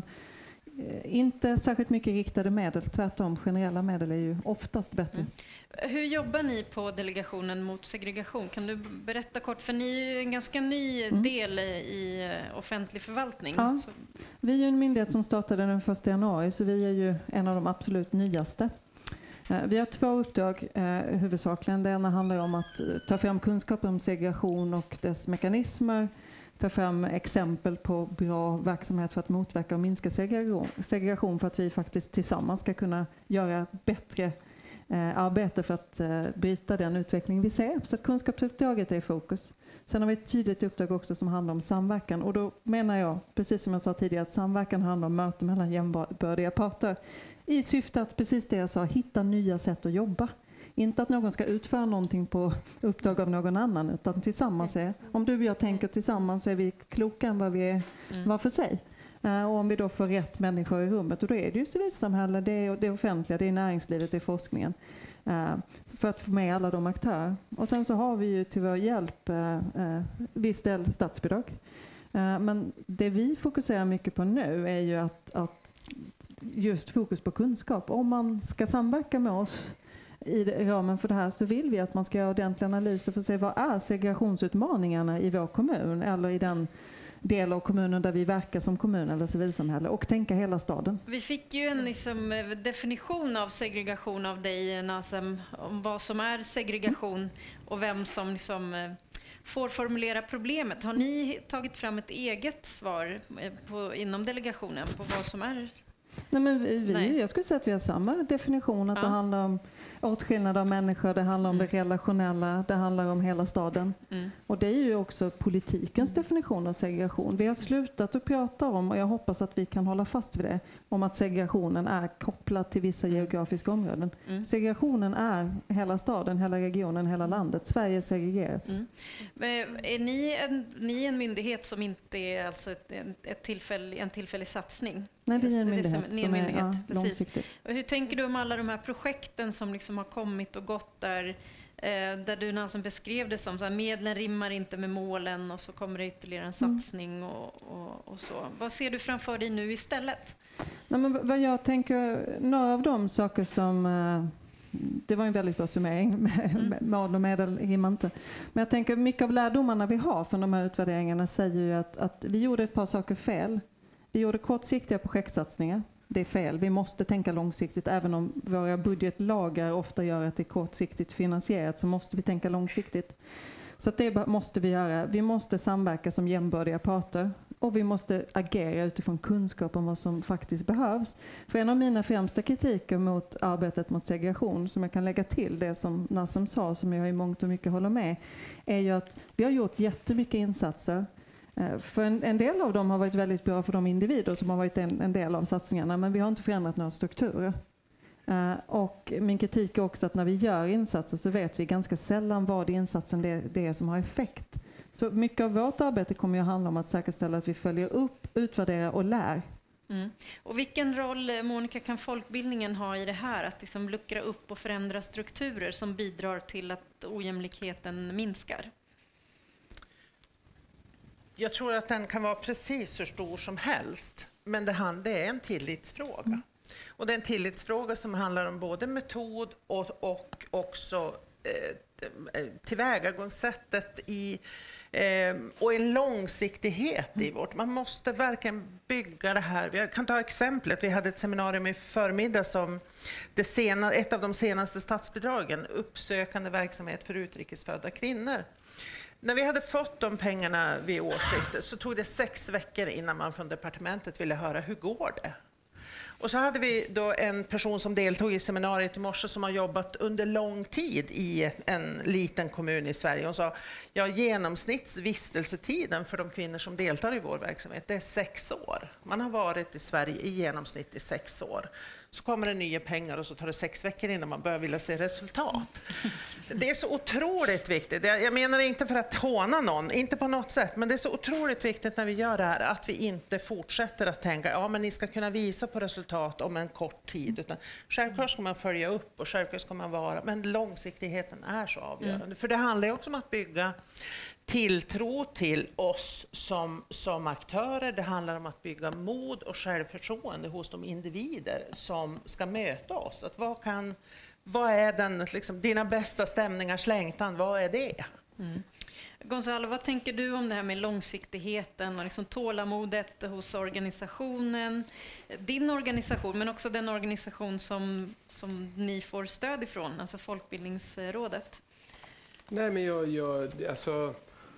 eh, inte särskilt mycket riktade medel, tvärtom. Generella medel är ju oftast bättre. Mm. Hur jobbar ni på delegationen mot segregation? Kan du berätta kort? För ni är ju en ganska ny Mm. del i offentlig förvaltning. Ja. Så. Vi är ju en myndighet som startade den första januari, så vi är ju en av de absolut nyaste. Vi har två uppdrag eh, huvudsakligen. Det ena handlar om att ta fram kunskap om segregation och dess mekanismer, ta fram exempel på bra verksamhet för att motverka och minska segregation, segregation för att vi faktiskt tillsammans ska kunna göra bättre eh, arbete för att eh, bryta den utveckling vi ser. Så att kunskapsuppdraget är i fokus. Sen har vi ett tydligt uppdrag också som handlar om samverkan. Och då menar jag, precis som jag sa tidigare, att samverkan handlar om möte mellan jämbördiga parter. I syfte att, precis det jag sa, hitta nya sätt att jobba. Inte att någon ska utföra någonting på uppdrag av någon annan, utan tillsammans är. Om du och jag tänker tillsammans så är vi kloka än vad vi är mm. var för sig. Uh, och om vi då får rätt människor i rummet, och då är det ju civilsamhälle, det är det offentliga, det är näringslivet, det är forskningen. Uh, för att få med alla de aktörer. Och sen så har vi ju till vår hjälp uh, uh, viss del statsbidrag. Uh, men det vi fokuserar mycket på nu är ju att, att just fokus på kunskap. Om man ska samverka med oss i ramen för det här så vill vi att man ska göra ordentliga analyser för att se vad är segregationsutmaningarna i vår kommun eller i den del av kommunen där vi verkar som kommun eller civilsamhälle, och tänka hela staden. Vi fick ju en liksom, definition av segregation av dig, Nazem, om vad som är segregation och vem som liksom får formulera problemet. Har ni tagit fram ett eget svar på, inom delegationen på vad som är? Nej, men vi, Nej. Jag skulle säga att vi har samma definition, att ja. det handlar om åtskillnad av människor, det handlar om mm. det relationella, det handlar om hela staden. Mm. Och det är ju också politikens mm. definition av segregation. Vi har slutat att prata om, och jag hoppas att vi kan hålla fast vid det, om att segregationen är kopplad till vissa mm. geografiska områden. Mm. Segregationen är hela staden, hela regionen, hela landet. Sverige är segregerat. Mm. Är ni en, ni en myndighet som inte är alltså ett, ett tillfäll, en tillfällig satsning? Nej, vi är en myndighet, det, det, som myndighet, är ja, långsiktigt. Hur tänker du om alla de här projekten som liksom har kommit och gått där, eh, där du nästan beskrev det som så här, medlen rimmar inte med målen och så kommer det ytterligare en satsning mm. och, och, och så. Vad ser du framför dig nu istället? Nej, men vad jag tänker, några av de saker som... Eh, det var en väldigt bra summering. Mm. Mål och medel rimmar inte. Men jag tänker mycket av lärdomarna vi har från de här utvärderingarna säger ju att, att vi gjorde ett par saker fel. Vi gjorde kortsiktiga projektsatsningar. Det är fel. Vi måste tänka långsiktigt. Även om våra budgetlagar ofta gör att det är kortsiktigt finansierat, så måste vi tänka långsiktigt. Så att det måste vi göra. Vi måste samverka som jämbördiga parter. Och vi måste agera utifrån kunskap om vad som faktiskt behövs. För en av mina främsta kritiker mot arbetet mot segregation, som jag kan lägga till det som Nazem sa, som jag i mångt och mycket håller med, är ju att vi har gjort jättemycket insatser. För en, en del av dem har varit väldigt bra för de individer som har varit en, en del av satsningarna, men vi har inte förändrat några strukturer. Uh, och min kritik är också att när vi gör insatser så vet vi ganska sällan vad i insatsen det, det är som har effekt. Så mycket av vårt arbete kommer ju att handla om att säkerställa att vi följer upp, utvärderar och lär. Mm. Och vilken roll, Monica, kan folkbildningen ha i det här? Att liksom luckra upp och förändra strukturer som bidrar till att ojämlikheten minskar? Jag tror att den kan vara precis hur stor som helst, men det, det är en tillitsfråga. Mm. Och det är en tillitsfråga som handlar om både metod och, och också eh, tillvägagångssättet i, eh, och en långsiktighet i vårt. Man måste verkligen bygga det här. Jag kan ta exemplet. Vi hade ett seminarium i förmiddag som det sena, ett av de senaste statsbidragen, uppsökande verksamhet för utrikesfödda kvinnor. När vi hade fått de pengarna vid årsskiftet så tog det sex veckor innan man från departementet ville höra hur går det. Och så hade vi då en person som deltog i seminariet i morse som har jobbat under lång tid i en liten kommun i Sverige. Och sa, ja, genomsnittsvistelsetiden för de kvinnor som deltar i vår verksamhet, det är sex år. Man har varit i Sverige i genomsnitt i sex år. Så kommer det nya pengar och så tar det sex veckor innan man börjar vilja se resultat. Det är så otroligt viktigt. Jag menar inte för att håna någon, inte på något sätt, men det är så otroligt viktigt när vi gör det här att vi inte fortsätter att tänka, ja, men ni ska kunna visa på resultat om en kort tid. Utan självklart ska man följa upp och självklart ska man vara, men långsiktigheten är så avgörande. Mm. För det handlar ju också om att bygga tilltro till oss som, som aktörer. Det handlar om att bygga mod och självförtroende hos de individer som ska möta oss. Att vad, kan, vad är den, liksom, dina bästa stämningars längtan? Vad är det? Mm. Gonzalo, vad tänker du om det här med långsiktigheten och liksom tålamodet hos organisationen, din organisation, men också den organisation som, som ni får stöd ifrån, alltså Folkbildningsrådet? Nej, men jag, jag, alltså,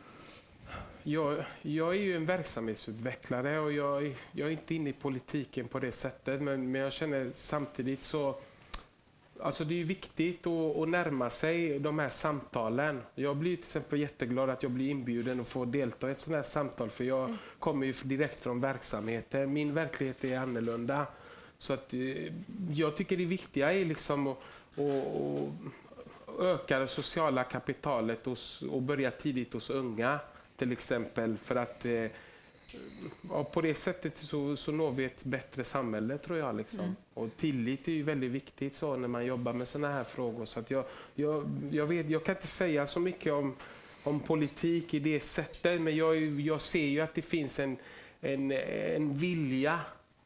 jag, jag är ju en verksamhetsutvecklare och jag, jag är inte inne i politiken på det sättet, men, men jag känner samtidigt så, alltså det är viktigt att, att närma sig de här samtalen. Jag blir till exempel jätteglad att jag blir inbjuden och får delta i ett sådant här samtal, för jag mm. kommer ju direkt från verksamheten. Min verklighet är annorlunda. Så att jag tycker det viktiga är liksom att, att öka det sociala kapitalet hos, och börja tidigt hos unga till exempel, för att ja, på det sättet så, så når vi ett bättre samhälle, tror jag. Liksom. Mm. Och tillit är ju väldigt viktigt så när man jobbar med såna här frågor. Så att jag, jag, jag, vet, jag kan inte säga så mycket om, om politik i det sättet, men jag, jag ser ju att det finns en, en, en vilja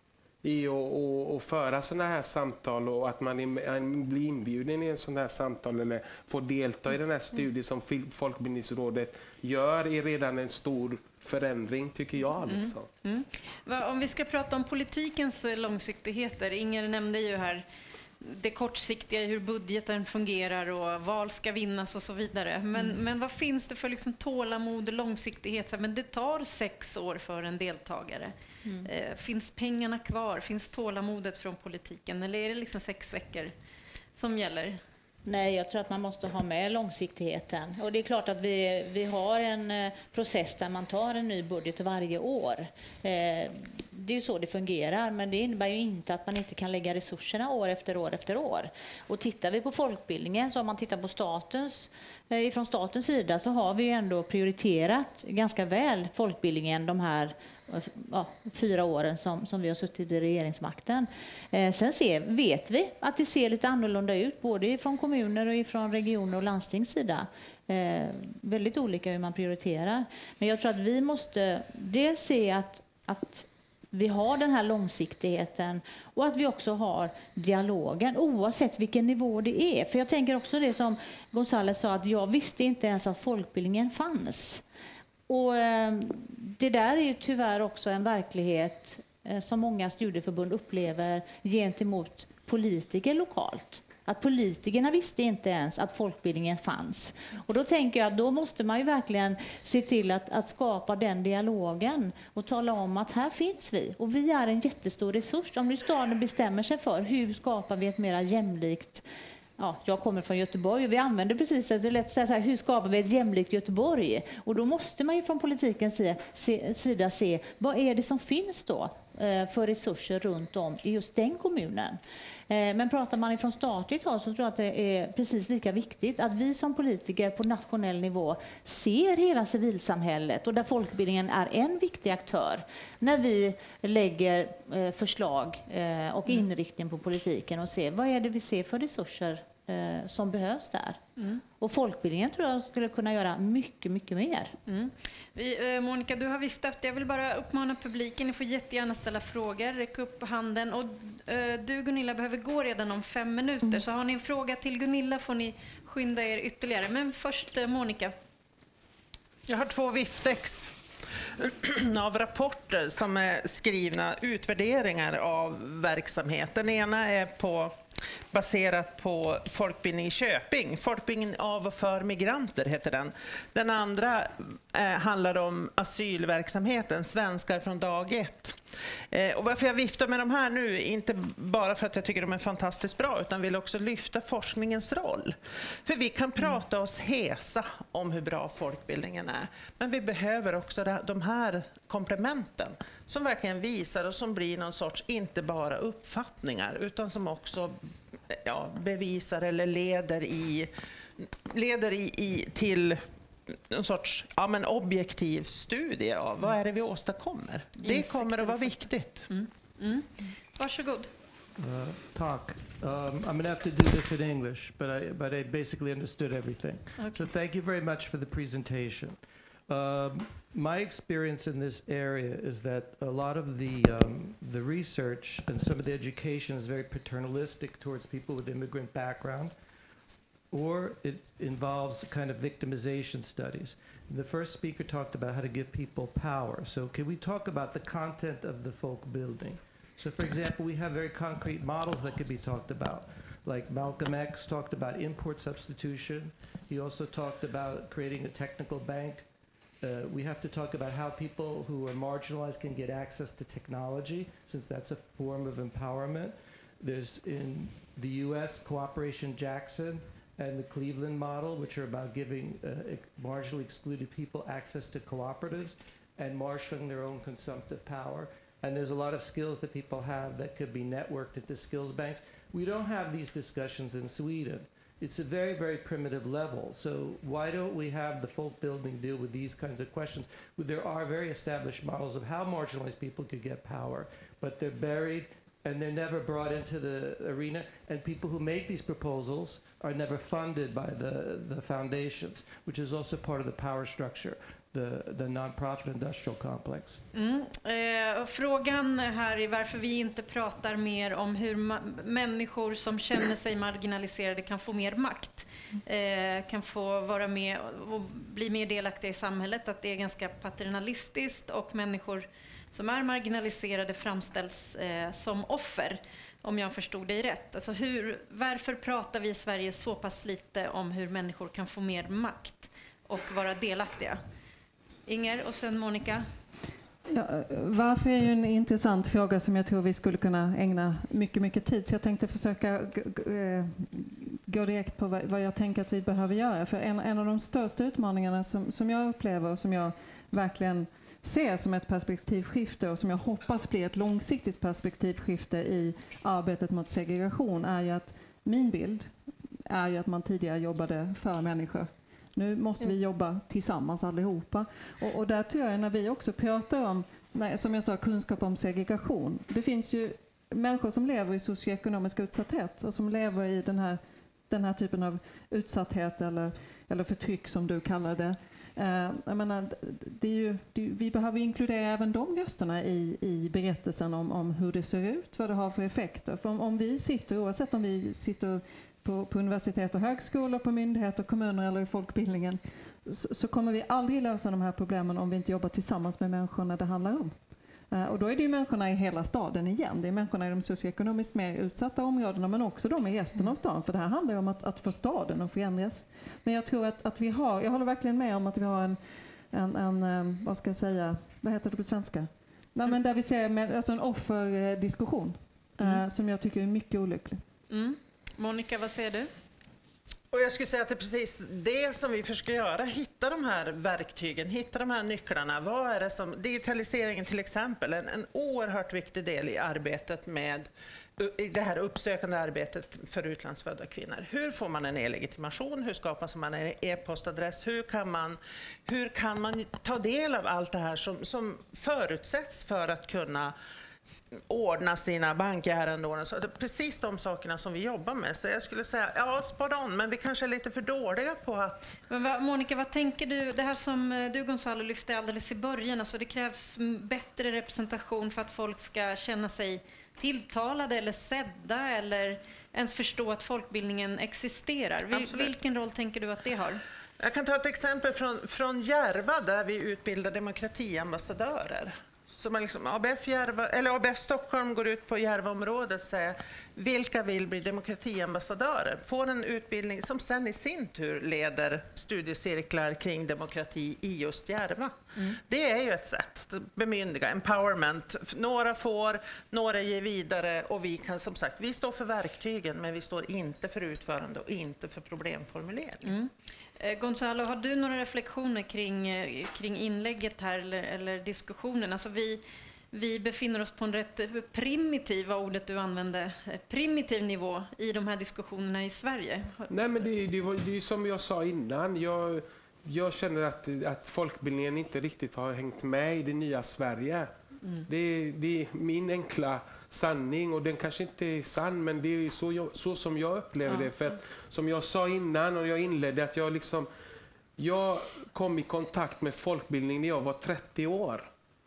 i att och, och föra såna här samtal, och att man är, blir inbjuden i en sån här samtal eller får delta i den här studien som Folkbildningsrådet gör är redan en stor förändring, tycker jag. Liksom. Mm. Mm. Om vi ska prata om politikens långsiktigheter, Inger nämnde ju här det kortsiktiga, hur budgeten fungerar och val ska vinnas och så vidare. Men, mm. men vad finns det för liksom tålamod och långsiktighet? Men det tar sex år för en deltagare. Mm. Eh, finns pengarna kvar? Finns tålamodet från politiken? Eller är det liksom sex veckor som gäller? Nej, jag tror att man måste ha med långsiktigheten. Och det är klart att vi, vi har en process där man tar en ny budget varje år. Eh, det är ju så det fungerar, men det innebär ju inte att man inte kan lägga resurserna år efter år efter år. Och tittar vi på folkbildningen, så om man tittar på statens, eh, ifrån statens sida, så har vi ju ändå prioriterat ganska väl folkbildningen de här ja, fyra åren som, som vi har suttit i regeringsmakten. Eh, sen ser, vet vi att det ser lite annorlunda ut, både från kommuner och från regioner och landstings sida. Eh, väldigt olika hur man prioriterar. Men jag tror att vi måste dels se att, att vi har den här långsiktigheten och att vi också har dialogen oavsett vilken nivå det är. För jag tänker också det som González sa, att jag visste inte ens att folkbildningen fanns. Och eh, det där är ju tyvärr också en verklighet eh, som många studieförbund upplever gentemot politiker lokalt. Att politikerna visste inte ens att folkbildningen fanns. Och då tänker jag att då måste man ju verkligen se till att, att skapa den dialogen och tala om att här finns vi. Och vi är en jättestor resurs. Om nu staden bestämmer sig för hur skapar vi ett mer jämlikt. Ja, jag kommer från Göteborg och vi använder precis det är lätt att säga så här, hur skapar vi ett jämlikt Göteborg? Och då måste man ju från politikens sida se, sida se vad är det som finns då eh, för resurser runt om i just den kommunen. Eh, men pratar man ifrån statligt håll så tror jag att det är precis lika viktigt att vi som politiker på nationell nivå ser hela civilsamhället, och där folkbildningen är en viktig aktör när vi lägger eh, förslag eh, och inriktning på politiken och ser vad är det vi ser för resurser eh, som behövs där. Mm. Och folkbildningen tror jag skulle kunna göra mycket, mycket mer. Mm. Vi, eh, Monica, du har viftat. Jag vill bara uppmana publiken. Ni får jättegärna ställa frågor. Räck upp handen. Och, eh, du, Gunilla, behöver gå redan om fem minuter. Mm. Så har ni en fråga till Gunilla får ni skynda er ytterligare. Men först, eh, Monica. Jag har två viftex av rapporter som är skrivna, utvärderingar av verksamheten. Den ena är på baserat på folkbildning i Köping. Folkbildning av och för migranter heter den. Den andra eh, handlar om asylverksamheten, svenskar från dag ett. Eh, och varför jag viftar med de här nu, inte bara för att jag tycker de är fantastiskt bra, utan vill också lyfta forskningens roll. För vi kan prata oss hesa om hur bra folkbildningen är, men vi behöver också de här komplementen som verkligen visar och som blir någon sorts, inte bara uppfattningar, utan som också ja, bevisar eller leder, i, leder i, i, till en sorts ja, men objektiv studie av vad är det vi åstadkommer. Det kommer att vara viktigt. Mm. Mm. Varsågod. Uh, talk. Um, I'm going to have to do this in English, but I, but I basically understood everything. Okay. So thank you very much for the presentation. Um, my experience in this area is that a lot of the um, the research and some of the education is very paternalistic towards people with immigrant background. or it involves kind of victimization studies. The first speaker talked about how to give people power. So can we talk about the content of the folk building? So for example, we have very concrete models that could be talked about. Like Malcolm X talked about import substitution. He also talked about creating a technical bank. Uh, we have to talk about how people who are marginalized can get access to technology, since that's a form of empowerment. There's in the U S Cooperation Jackson and the Cleveland model, which are about giving uh, marginally excluded people access to cooperatives and marshaling their own consumptive power. And there's a lot of skills that people have that could be networked into skills banks. We don't have these discussions in Sweden. It's a very, very primitive level. So why don't we have the folk building deal with these kinds of questions? There are very established models of how marginalized people could get power, but they're buried and they're never brought into the arena. And people who make these proposals are never funded by the, the foundations, which is also part of the power structure. The, the non-profit industrial complex. Mm. Eh, frågan här är varför vi inte pratar mer om hur ma- människor som känner sig marginaliserade kan få mer makt. Eh, kan få vara med och bli mer delaktiga i samhället. Att det är ganska paternalistiskt och människor som är marginaliserade framställs eh, som offer. Om jag förstod dig rätt. Alltså hur, varför pratar vi i Sverige så pass lite om hur människor kan få mer makt och vara delaktiga? Inger och sen Monica. Ja, varför är ju en intressant fråga som jag tror vi skulle kunna ägna mycket, mycket tid. Så jag tänkte försöka g- g- gå direkt på vad, vad jag tänker att vi behöver göra. För en, en av de största utmaningarna som, som jag upplever och som jag verkligen ser som ett perspektivskifte och som jag hoppas blir ett långsiktigt perspektivskifte i arbetet mot segregation är ju att min bild är ju att man tidigare jobbade för människor. Nu måste vi jobba tillsammans allihopa. Och, och där tror jag när vi också pratar om, nej, som jag sa, kunskap om segregation. Det finns ju människor som lever i socioekonomisk utsatthet och som lever i den här, den här typen av utsatthet eller, eller förtryck som du kallar det. Uh, jag menar, det är ju, det, vi behöver inkludera även de rösterna i, i berättelsen om, om hur det ser ut, vad det har för effekter. För om, om vi sitter, oavsett om vi sitter På, på universitet och högskolor, på myndigheter, kommuner eller i folkbildningen så, så kommer vi aldrig lösa de här problemen om vi inte jobbar tillsammans med människorna det handlar om. Uh, och då är det ju människorna i hela staden igen. Det är människorna i de socioekonomiskt mer utsatta områdena men också de i resten av stan. För det här handlar om att, att få staden att förändras. Men jag tror att, att vi har, jag håller verkligen med om att vi har en, en, en um, vad ska jag säga, vad heter det på svenska? Nej, men där vi ser med, alltså en offerdiskussion uh, mm. som jag tycker är mycket olycklig. Mm. Monica, vad säger du? Och jag skulle säga att det är precis det som vi försöker göra. Hitta de här verktygen, hitta de här nycklarna. Vad är det som, digitaliseringen till exempel, en, en oerhört viktig del i arbetet med i det här uppsökande arbetet för utlandsfödda kvinnor. Hur får man en e-legitimation? Hur skapar man en e-postadress? Hur kan man, hur kan man ta del av allt det här som, som förutsätts för att kunna ordna sina bankärenden, så det är precis de sakerna som vi jobbar med. Så jag skulle säga, ja, spara on, men vi kanske är lite för dåliga på att... Men vad, Monica, vad tänker du? Det här som du, Gonzalo, lyfte alldeles i början, alltså det krävs bättre representation för att folk ska känna sig tilltalade eller sedda eller ens förstå att folkbildningen existerar. Vil, vilken roll tänker du att det har? Jag kan ta ett exempel från, från Järva där vi utbildar demokratiambassadörer. Så man liksom, A B F, Järva, eller A B F Stockholm går ut på Järvaområdet och säger vilka vill bli demokratiambassadörer? Får en utbildning som sen i sin tur leder studiecirklar kring demokrati i just Järva. Mm. Det är ju ett sätt att bemyndiga, empowerment. Några får, några ger vidare och vi kan som sagt, vi står för verktygen men vi står inte för utförande och inte för problemformulering. Mm. Gonzalo, har du några reflektioner kring, kring inlägget här eller, eller diskussionen? Alltså vi, vi befinner oss på en rätt primitiv, vad ordet du använde, primitiv nivå i de här diskussionerna i Sverige. Nej, men det, det, var, det är som jag sa innan. Jag, jag känner att, att folkbildningen inte riktigt har hängt med i det nya Sverige. Mm. Det, det är min enkla sanning och den kanske inte är sann, men det är så, jag, så som jag upplever ja. det. För att, som jag sa innan och jag inledde, att jag liksom jag kom i kontakt med folkbildning när jag var trettio år.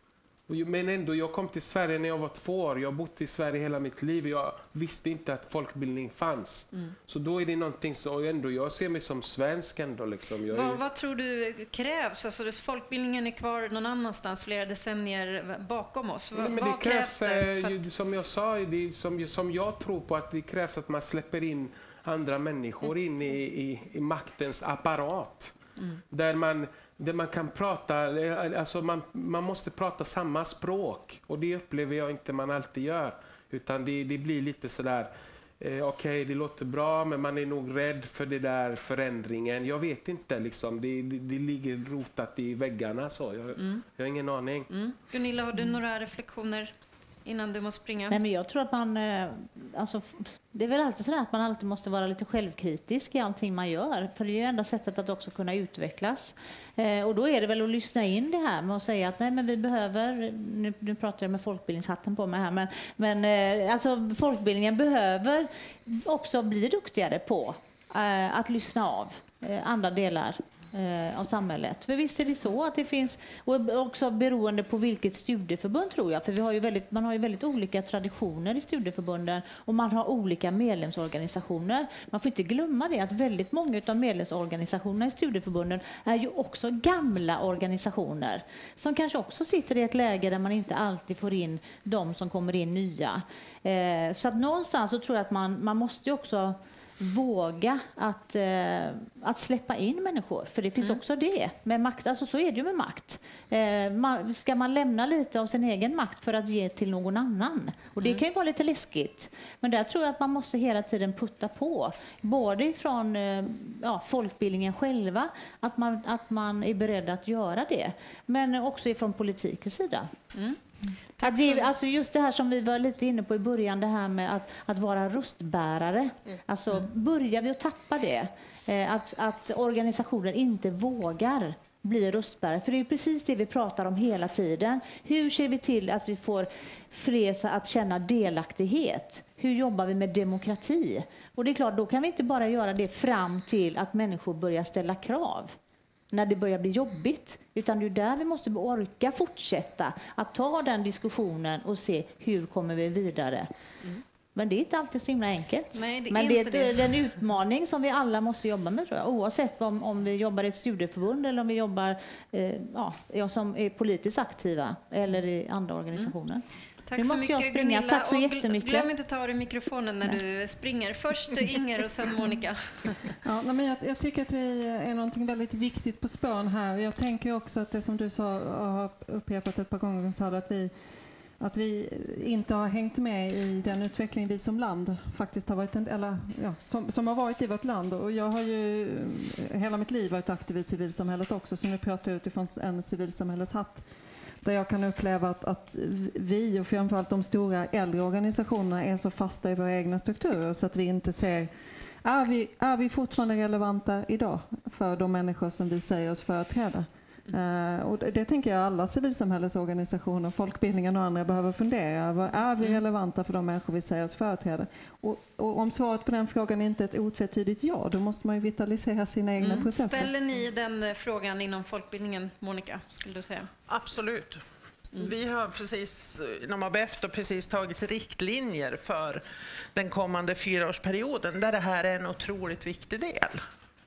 Men ändå, jag kom till Sverige när jag var två år. Jag har bott i Sverige hela mitt liv. Jag visste inte att folkbildning fanns. Mm. Så då är det någonting så ändå, jag ser mig som svensk ändå. Liksom. Jag är... vad, vad tror du krävs? Alltså, folkbildningen är kvar någon annanstans flera decennier bakom oss. Va, men det vad krävs, krävs det? För att... som jag sa, det som, som jag tror på att det krävs att man släpper in andra människor in i, i, i maktens apparat. Mm. Där man där man kan prata, alltså man, man måste prata samma språk, och det upplever jag inte man alltid gör, utan det, det blir lite sådär eh, okej, okay, det låter bra, men man är nog rädd för det där förändringen. Jag vet inte, liksom, det, det, det ligger rotat i väggarna så, jag, mm. jag har ingen aning. Mm. Gunilla, har du några reflektioner innan du måste springa? Nej, men jag tror att man, alltså, det är väl alltid så att man alltid måste vara lite självkritisk i allting man gör, för det är ju enda sättet att också kunna utvecklas. Eh, och då är det väl att lyssna in det här med att säga att nej, men vi behöver, nu, nu pratar jag med folkbildningshatten på mig här, men, men eh, alltså folkbildningen behöver också bli duktigare på eh, att lyssna av eh, andra delar av samhället. För visst är det så att det finns, och också beroende på vilket studieförbund tror jag, för vi har ju väldigt, man har ju väldigt olika traditioner i studieförbunden och man har olika medlemsorganisationer. Man får inte glömma det att väldigt många av medlemsorganisationerna i studieförbunden är ju också gamla organisationer som kanske också sitter i ett läge där man inte alltid får in de som kommer in nya. Så att någonstans så tror jag att man, man måste ju också våga att, eh, att släppa in människor, för det finns mm. också det med makt, alltså så är det ju med makt. Eh, man, ska man lämna lite av sin egen makt för att ge till någon annan, och det mm. kan ju vara lite läskigt, men där tror jag att man måste hela tiden putta på, både från eh, ja, folkbildningen själva, att man, att man är beredd att göra det, men också ifrån politikens sida. Mm. Att det, alltså just det här som vi var lite inne på i början, det här med att, att vara röstbärare. Mm. Alltså börjar vi att tappa det, eh, att, att organisationer inte vågar bli röstbärare. För det är precis det vi pratar om hela tiden. Hur ser vi till att vi får fler att känna delaktighet? Hur jobbar vi med demokrati? Och det är klart, då kan vi inte bara göra det fram till att människor börjar ställa krav när det börjar bli jobbigt, utan det är där vi måste orka fortsätta att ta den diskussionen och se hur kommer vi vidare. Mm. Men det är inte alltid så himla enkelt. Nej, det är Men det är, inte det. det är en utmaning som vi alla måste jobba med, tror jag. Oavsett om, om vi jobbar i ett studieförbund eller om vi jobbar eh, ja, som är politiskt aktiva eller i andra organisationer. Mm. Tack nu så måste mycket, jag springa. Gunilla. Tack så och jättemycket. Glöm inte att ta av dig mikrofonen när Nej. du springer. Först Inger och sen Monica. Ja, men jag, jag tycker att vi är någonting väldigt viktigt på spåren här. Jag tänker också att det som du sa, har upprepat ett par gånger, så att vi, att vi inte har hängt med i den utveckling vi som land faktiskt har varit en, eller, ja, som, som har varit i vårt land. Och jag har ju hela mitt liv varit aktiv i civilsamhället också, så nu pratar jag utifrån en civilsamhälleshatt. Där jag kan uppleva att, att vi och framförallt de stora äldre organisationerna är så fasta i våra egna strukturer så att vi inte ser, är vi, är vi fortfarande relevanta idag för de människor som vi säger oss företräda? Uh, och det, det tänker jag alla civilsamhällesorganisationer, folkbildningen och andra behöver fundera över. Är vi relevanta för de människor vi säger oss företräda? Och, och om svaret på den frågan inte är ett otvetydigt ja, då måste man ju vitalisera sina egna mm. processer. Ställer ni den frågan inom folkbildningen, Monica, skulle du säga? Absolut. Mm. Vi har precis inom A B F då precis tagit riktlinjer för den kommande fyraårsperioden där det här är en otroligt viktig del.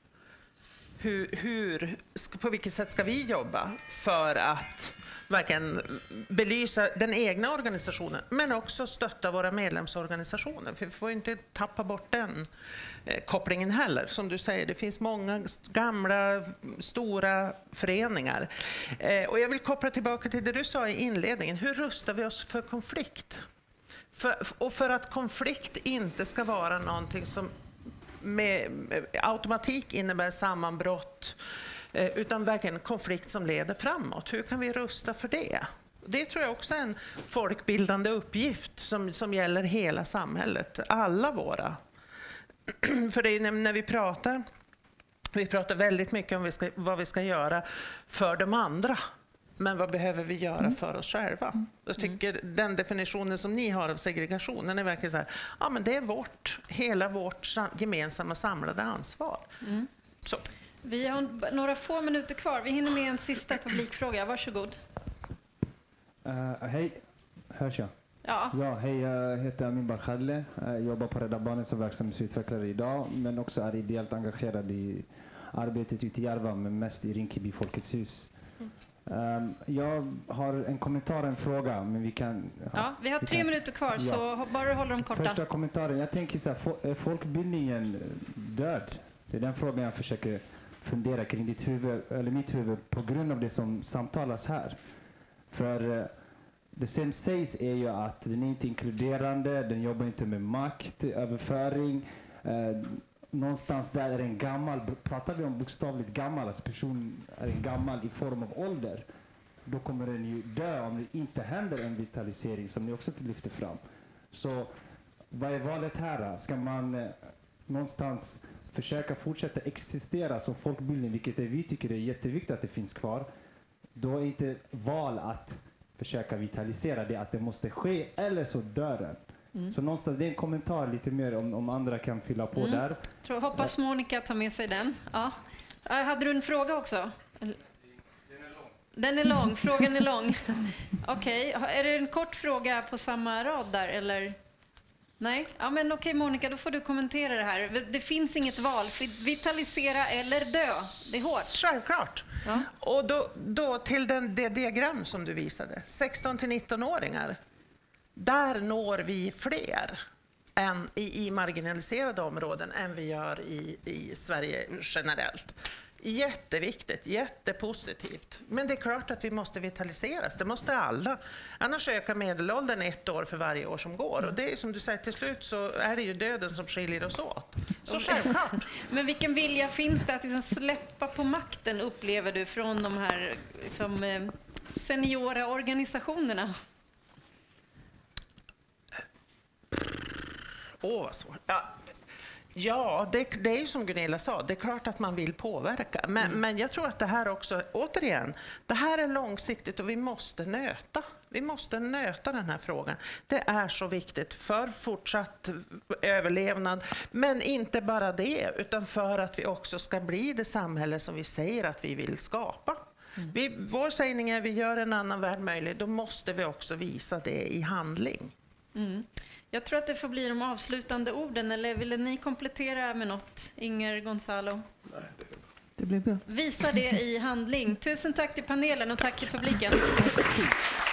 Hur, hur, på vilket sätt ska vi jobba för att verkligen belysa den egna organisationen, men också stötta våra medlemsorganisationer. För vi får inte tappa bort den eh, kopplingen heller. Som du säger, det finns många gamla, stora föreningar. Eh, och jag vill koppla tillbaka till det du sa i inledningen. Hur rustar vi oss för konflikt? För, och för att konflikt inte ska vara någonting som med automatik innebär sammanbrott, utan verkligen konflikt som leder framåt. Hur kan vi rusta för det? Det tror jag också är en folkbildande uppgift som, som gäller hela samhället, alla våra. För det är när vi pratar, vi pratar väldigt mycket om vi ska, vad vi ska göra för de andra. Men vad behöver vi göra för oss själva? Jag tycker den definitionen som ni har av segregationen är verkligen så här, ja men det är vårt, hela vårt gemensamma samlade ansvar. Mm. Så. Vi har några få minuter kvar. Vi hinner med en sista publikfråga. Varsågod. Uh, hej, hörs jag? Ja. Ja, hej, jag heter Amin Barkhadle. Jag jobbar på Rädda Barnen som verksamhetsutvecklare idag, men också är ideellt engagerad i arbetet ute i Järva, men mest i Rinkeby Folkets hus. Um, jag har en kommentar, en fråga, men vi kan... Ja, ja vi har vi tre kan, minuter kvar, ja. Så bara håller dem korta. Första kommentaren, jag tänker så här, är folkbildningen död? Det är den frågan jag försöker fundera kring ditt huvud, eller mitt huvud, på grund av det som samtalas här. För det som sägs är ju att den är inte inkluderande, den jobbar inte med makt, överföring. Eh, någonstans där är en gammal, pratar vi om bokstavligt gammal, alltså person är en gammal i form av ålder. Då kommer den ju dö om det inte händer en vitalisering som ni också lyfter fram. Så vad är valet här? Ska man eh, någonstans försöka fortsätta existera som folkbildning, vilket är, vi tycker är jätteviktigt att det finns kvar. Då är inte val att försöka vitalisera det, att det måste ske, eller så dör den. Mm. Så någonstans, det är en kommentar lite mer om, om andra kan fylla på mm. där. Tror, hoppas Monica tar med sig den. Ja. Hade du en fråga också? Den är lång. Den är lång, frågan är lång. Okej, okay. Är det en kort fråga på samma rad där, eller? Nej? Ja, men okej Monica, då får du kommentera det här. Det finns inget val, vitalisera eller dö. Det är hårt. Självklart. Ja. Och då, då till den, det diagram som du visade, sexton till nitton-åringar, där når vi fler än i, i marginaliserade områden än vi gör i, i Sverige generellt. Jätteviktigt, jättepositivt. Men det är klart att vi måste vitaliseras. Det måste alla. Annars ökar medelåldern ett år för varje år som går. Och det är som du säger, till slut så är det ju döden som skiljer oss åt. Så självklart. Men vilken vilja finns det att liksom släppa på makten, upplever du, från de här liksom, seniora organisationerna? Åh, oh, vad svårt. Ja. Ja, det, det är ju som Gunilla sa, det är klart att man vill påverka. Men, mm. men jag tror att det här också, återigen, det här är långsiktigt och vi måste nöta. Vi måste nöta den här frågan. Det är så viktigt för fortsatt överlevnad, men inte bara det, utan för att vi också ska bli det samhälle som vi säger att vi vill skapa. Mm. Vi, vår sägning är att vi gör en annan värld möjlig, då måste vi också visa det i handling. Mm. Jag tror att det får bli de avslutande orden, eller ville ni komplettera med något, Inger, Gonzalo? Nej, det, det blir bra. Visa det i handling. Tusen tack till panelen och tack till publiken.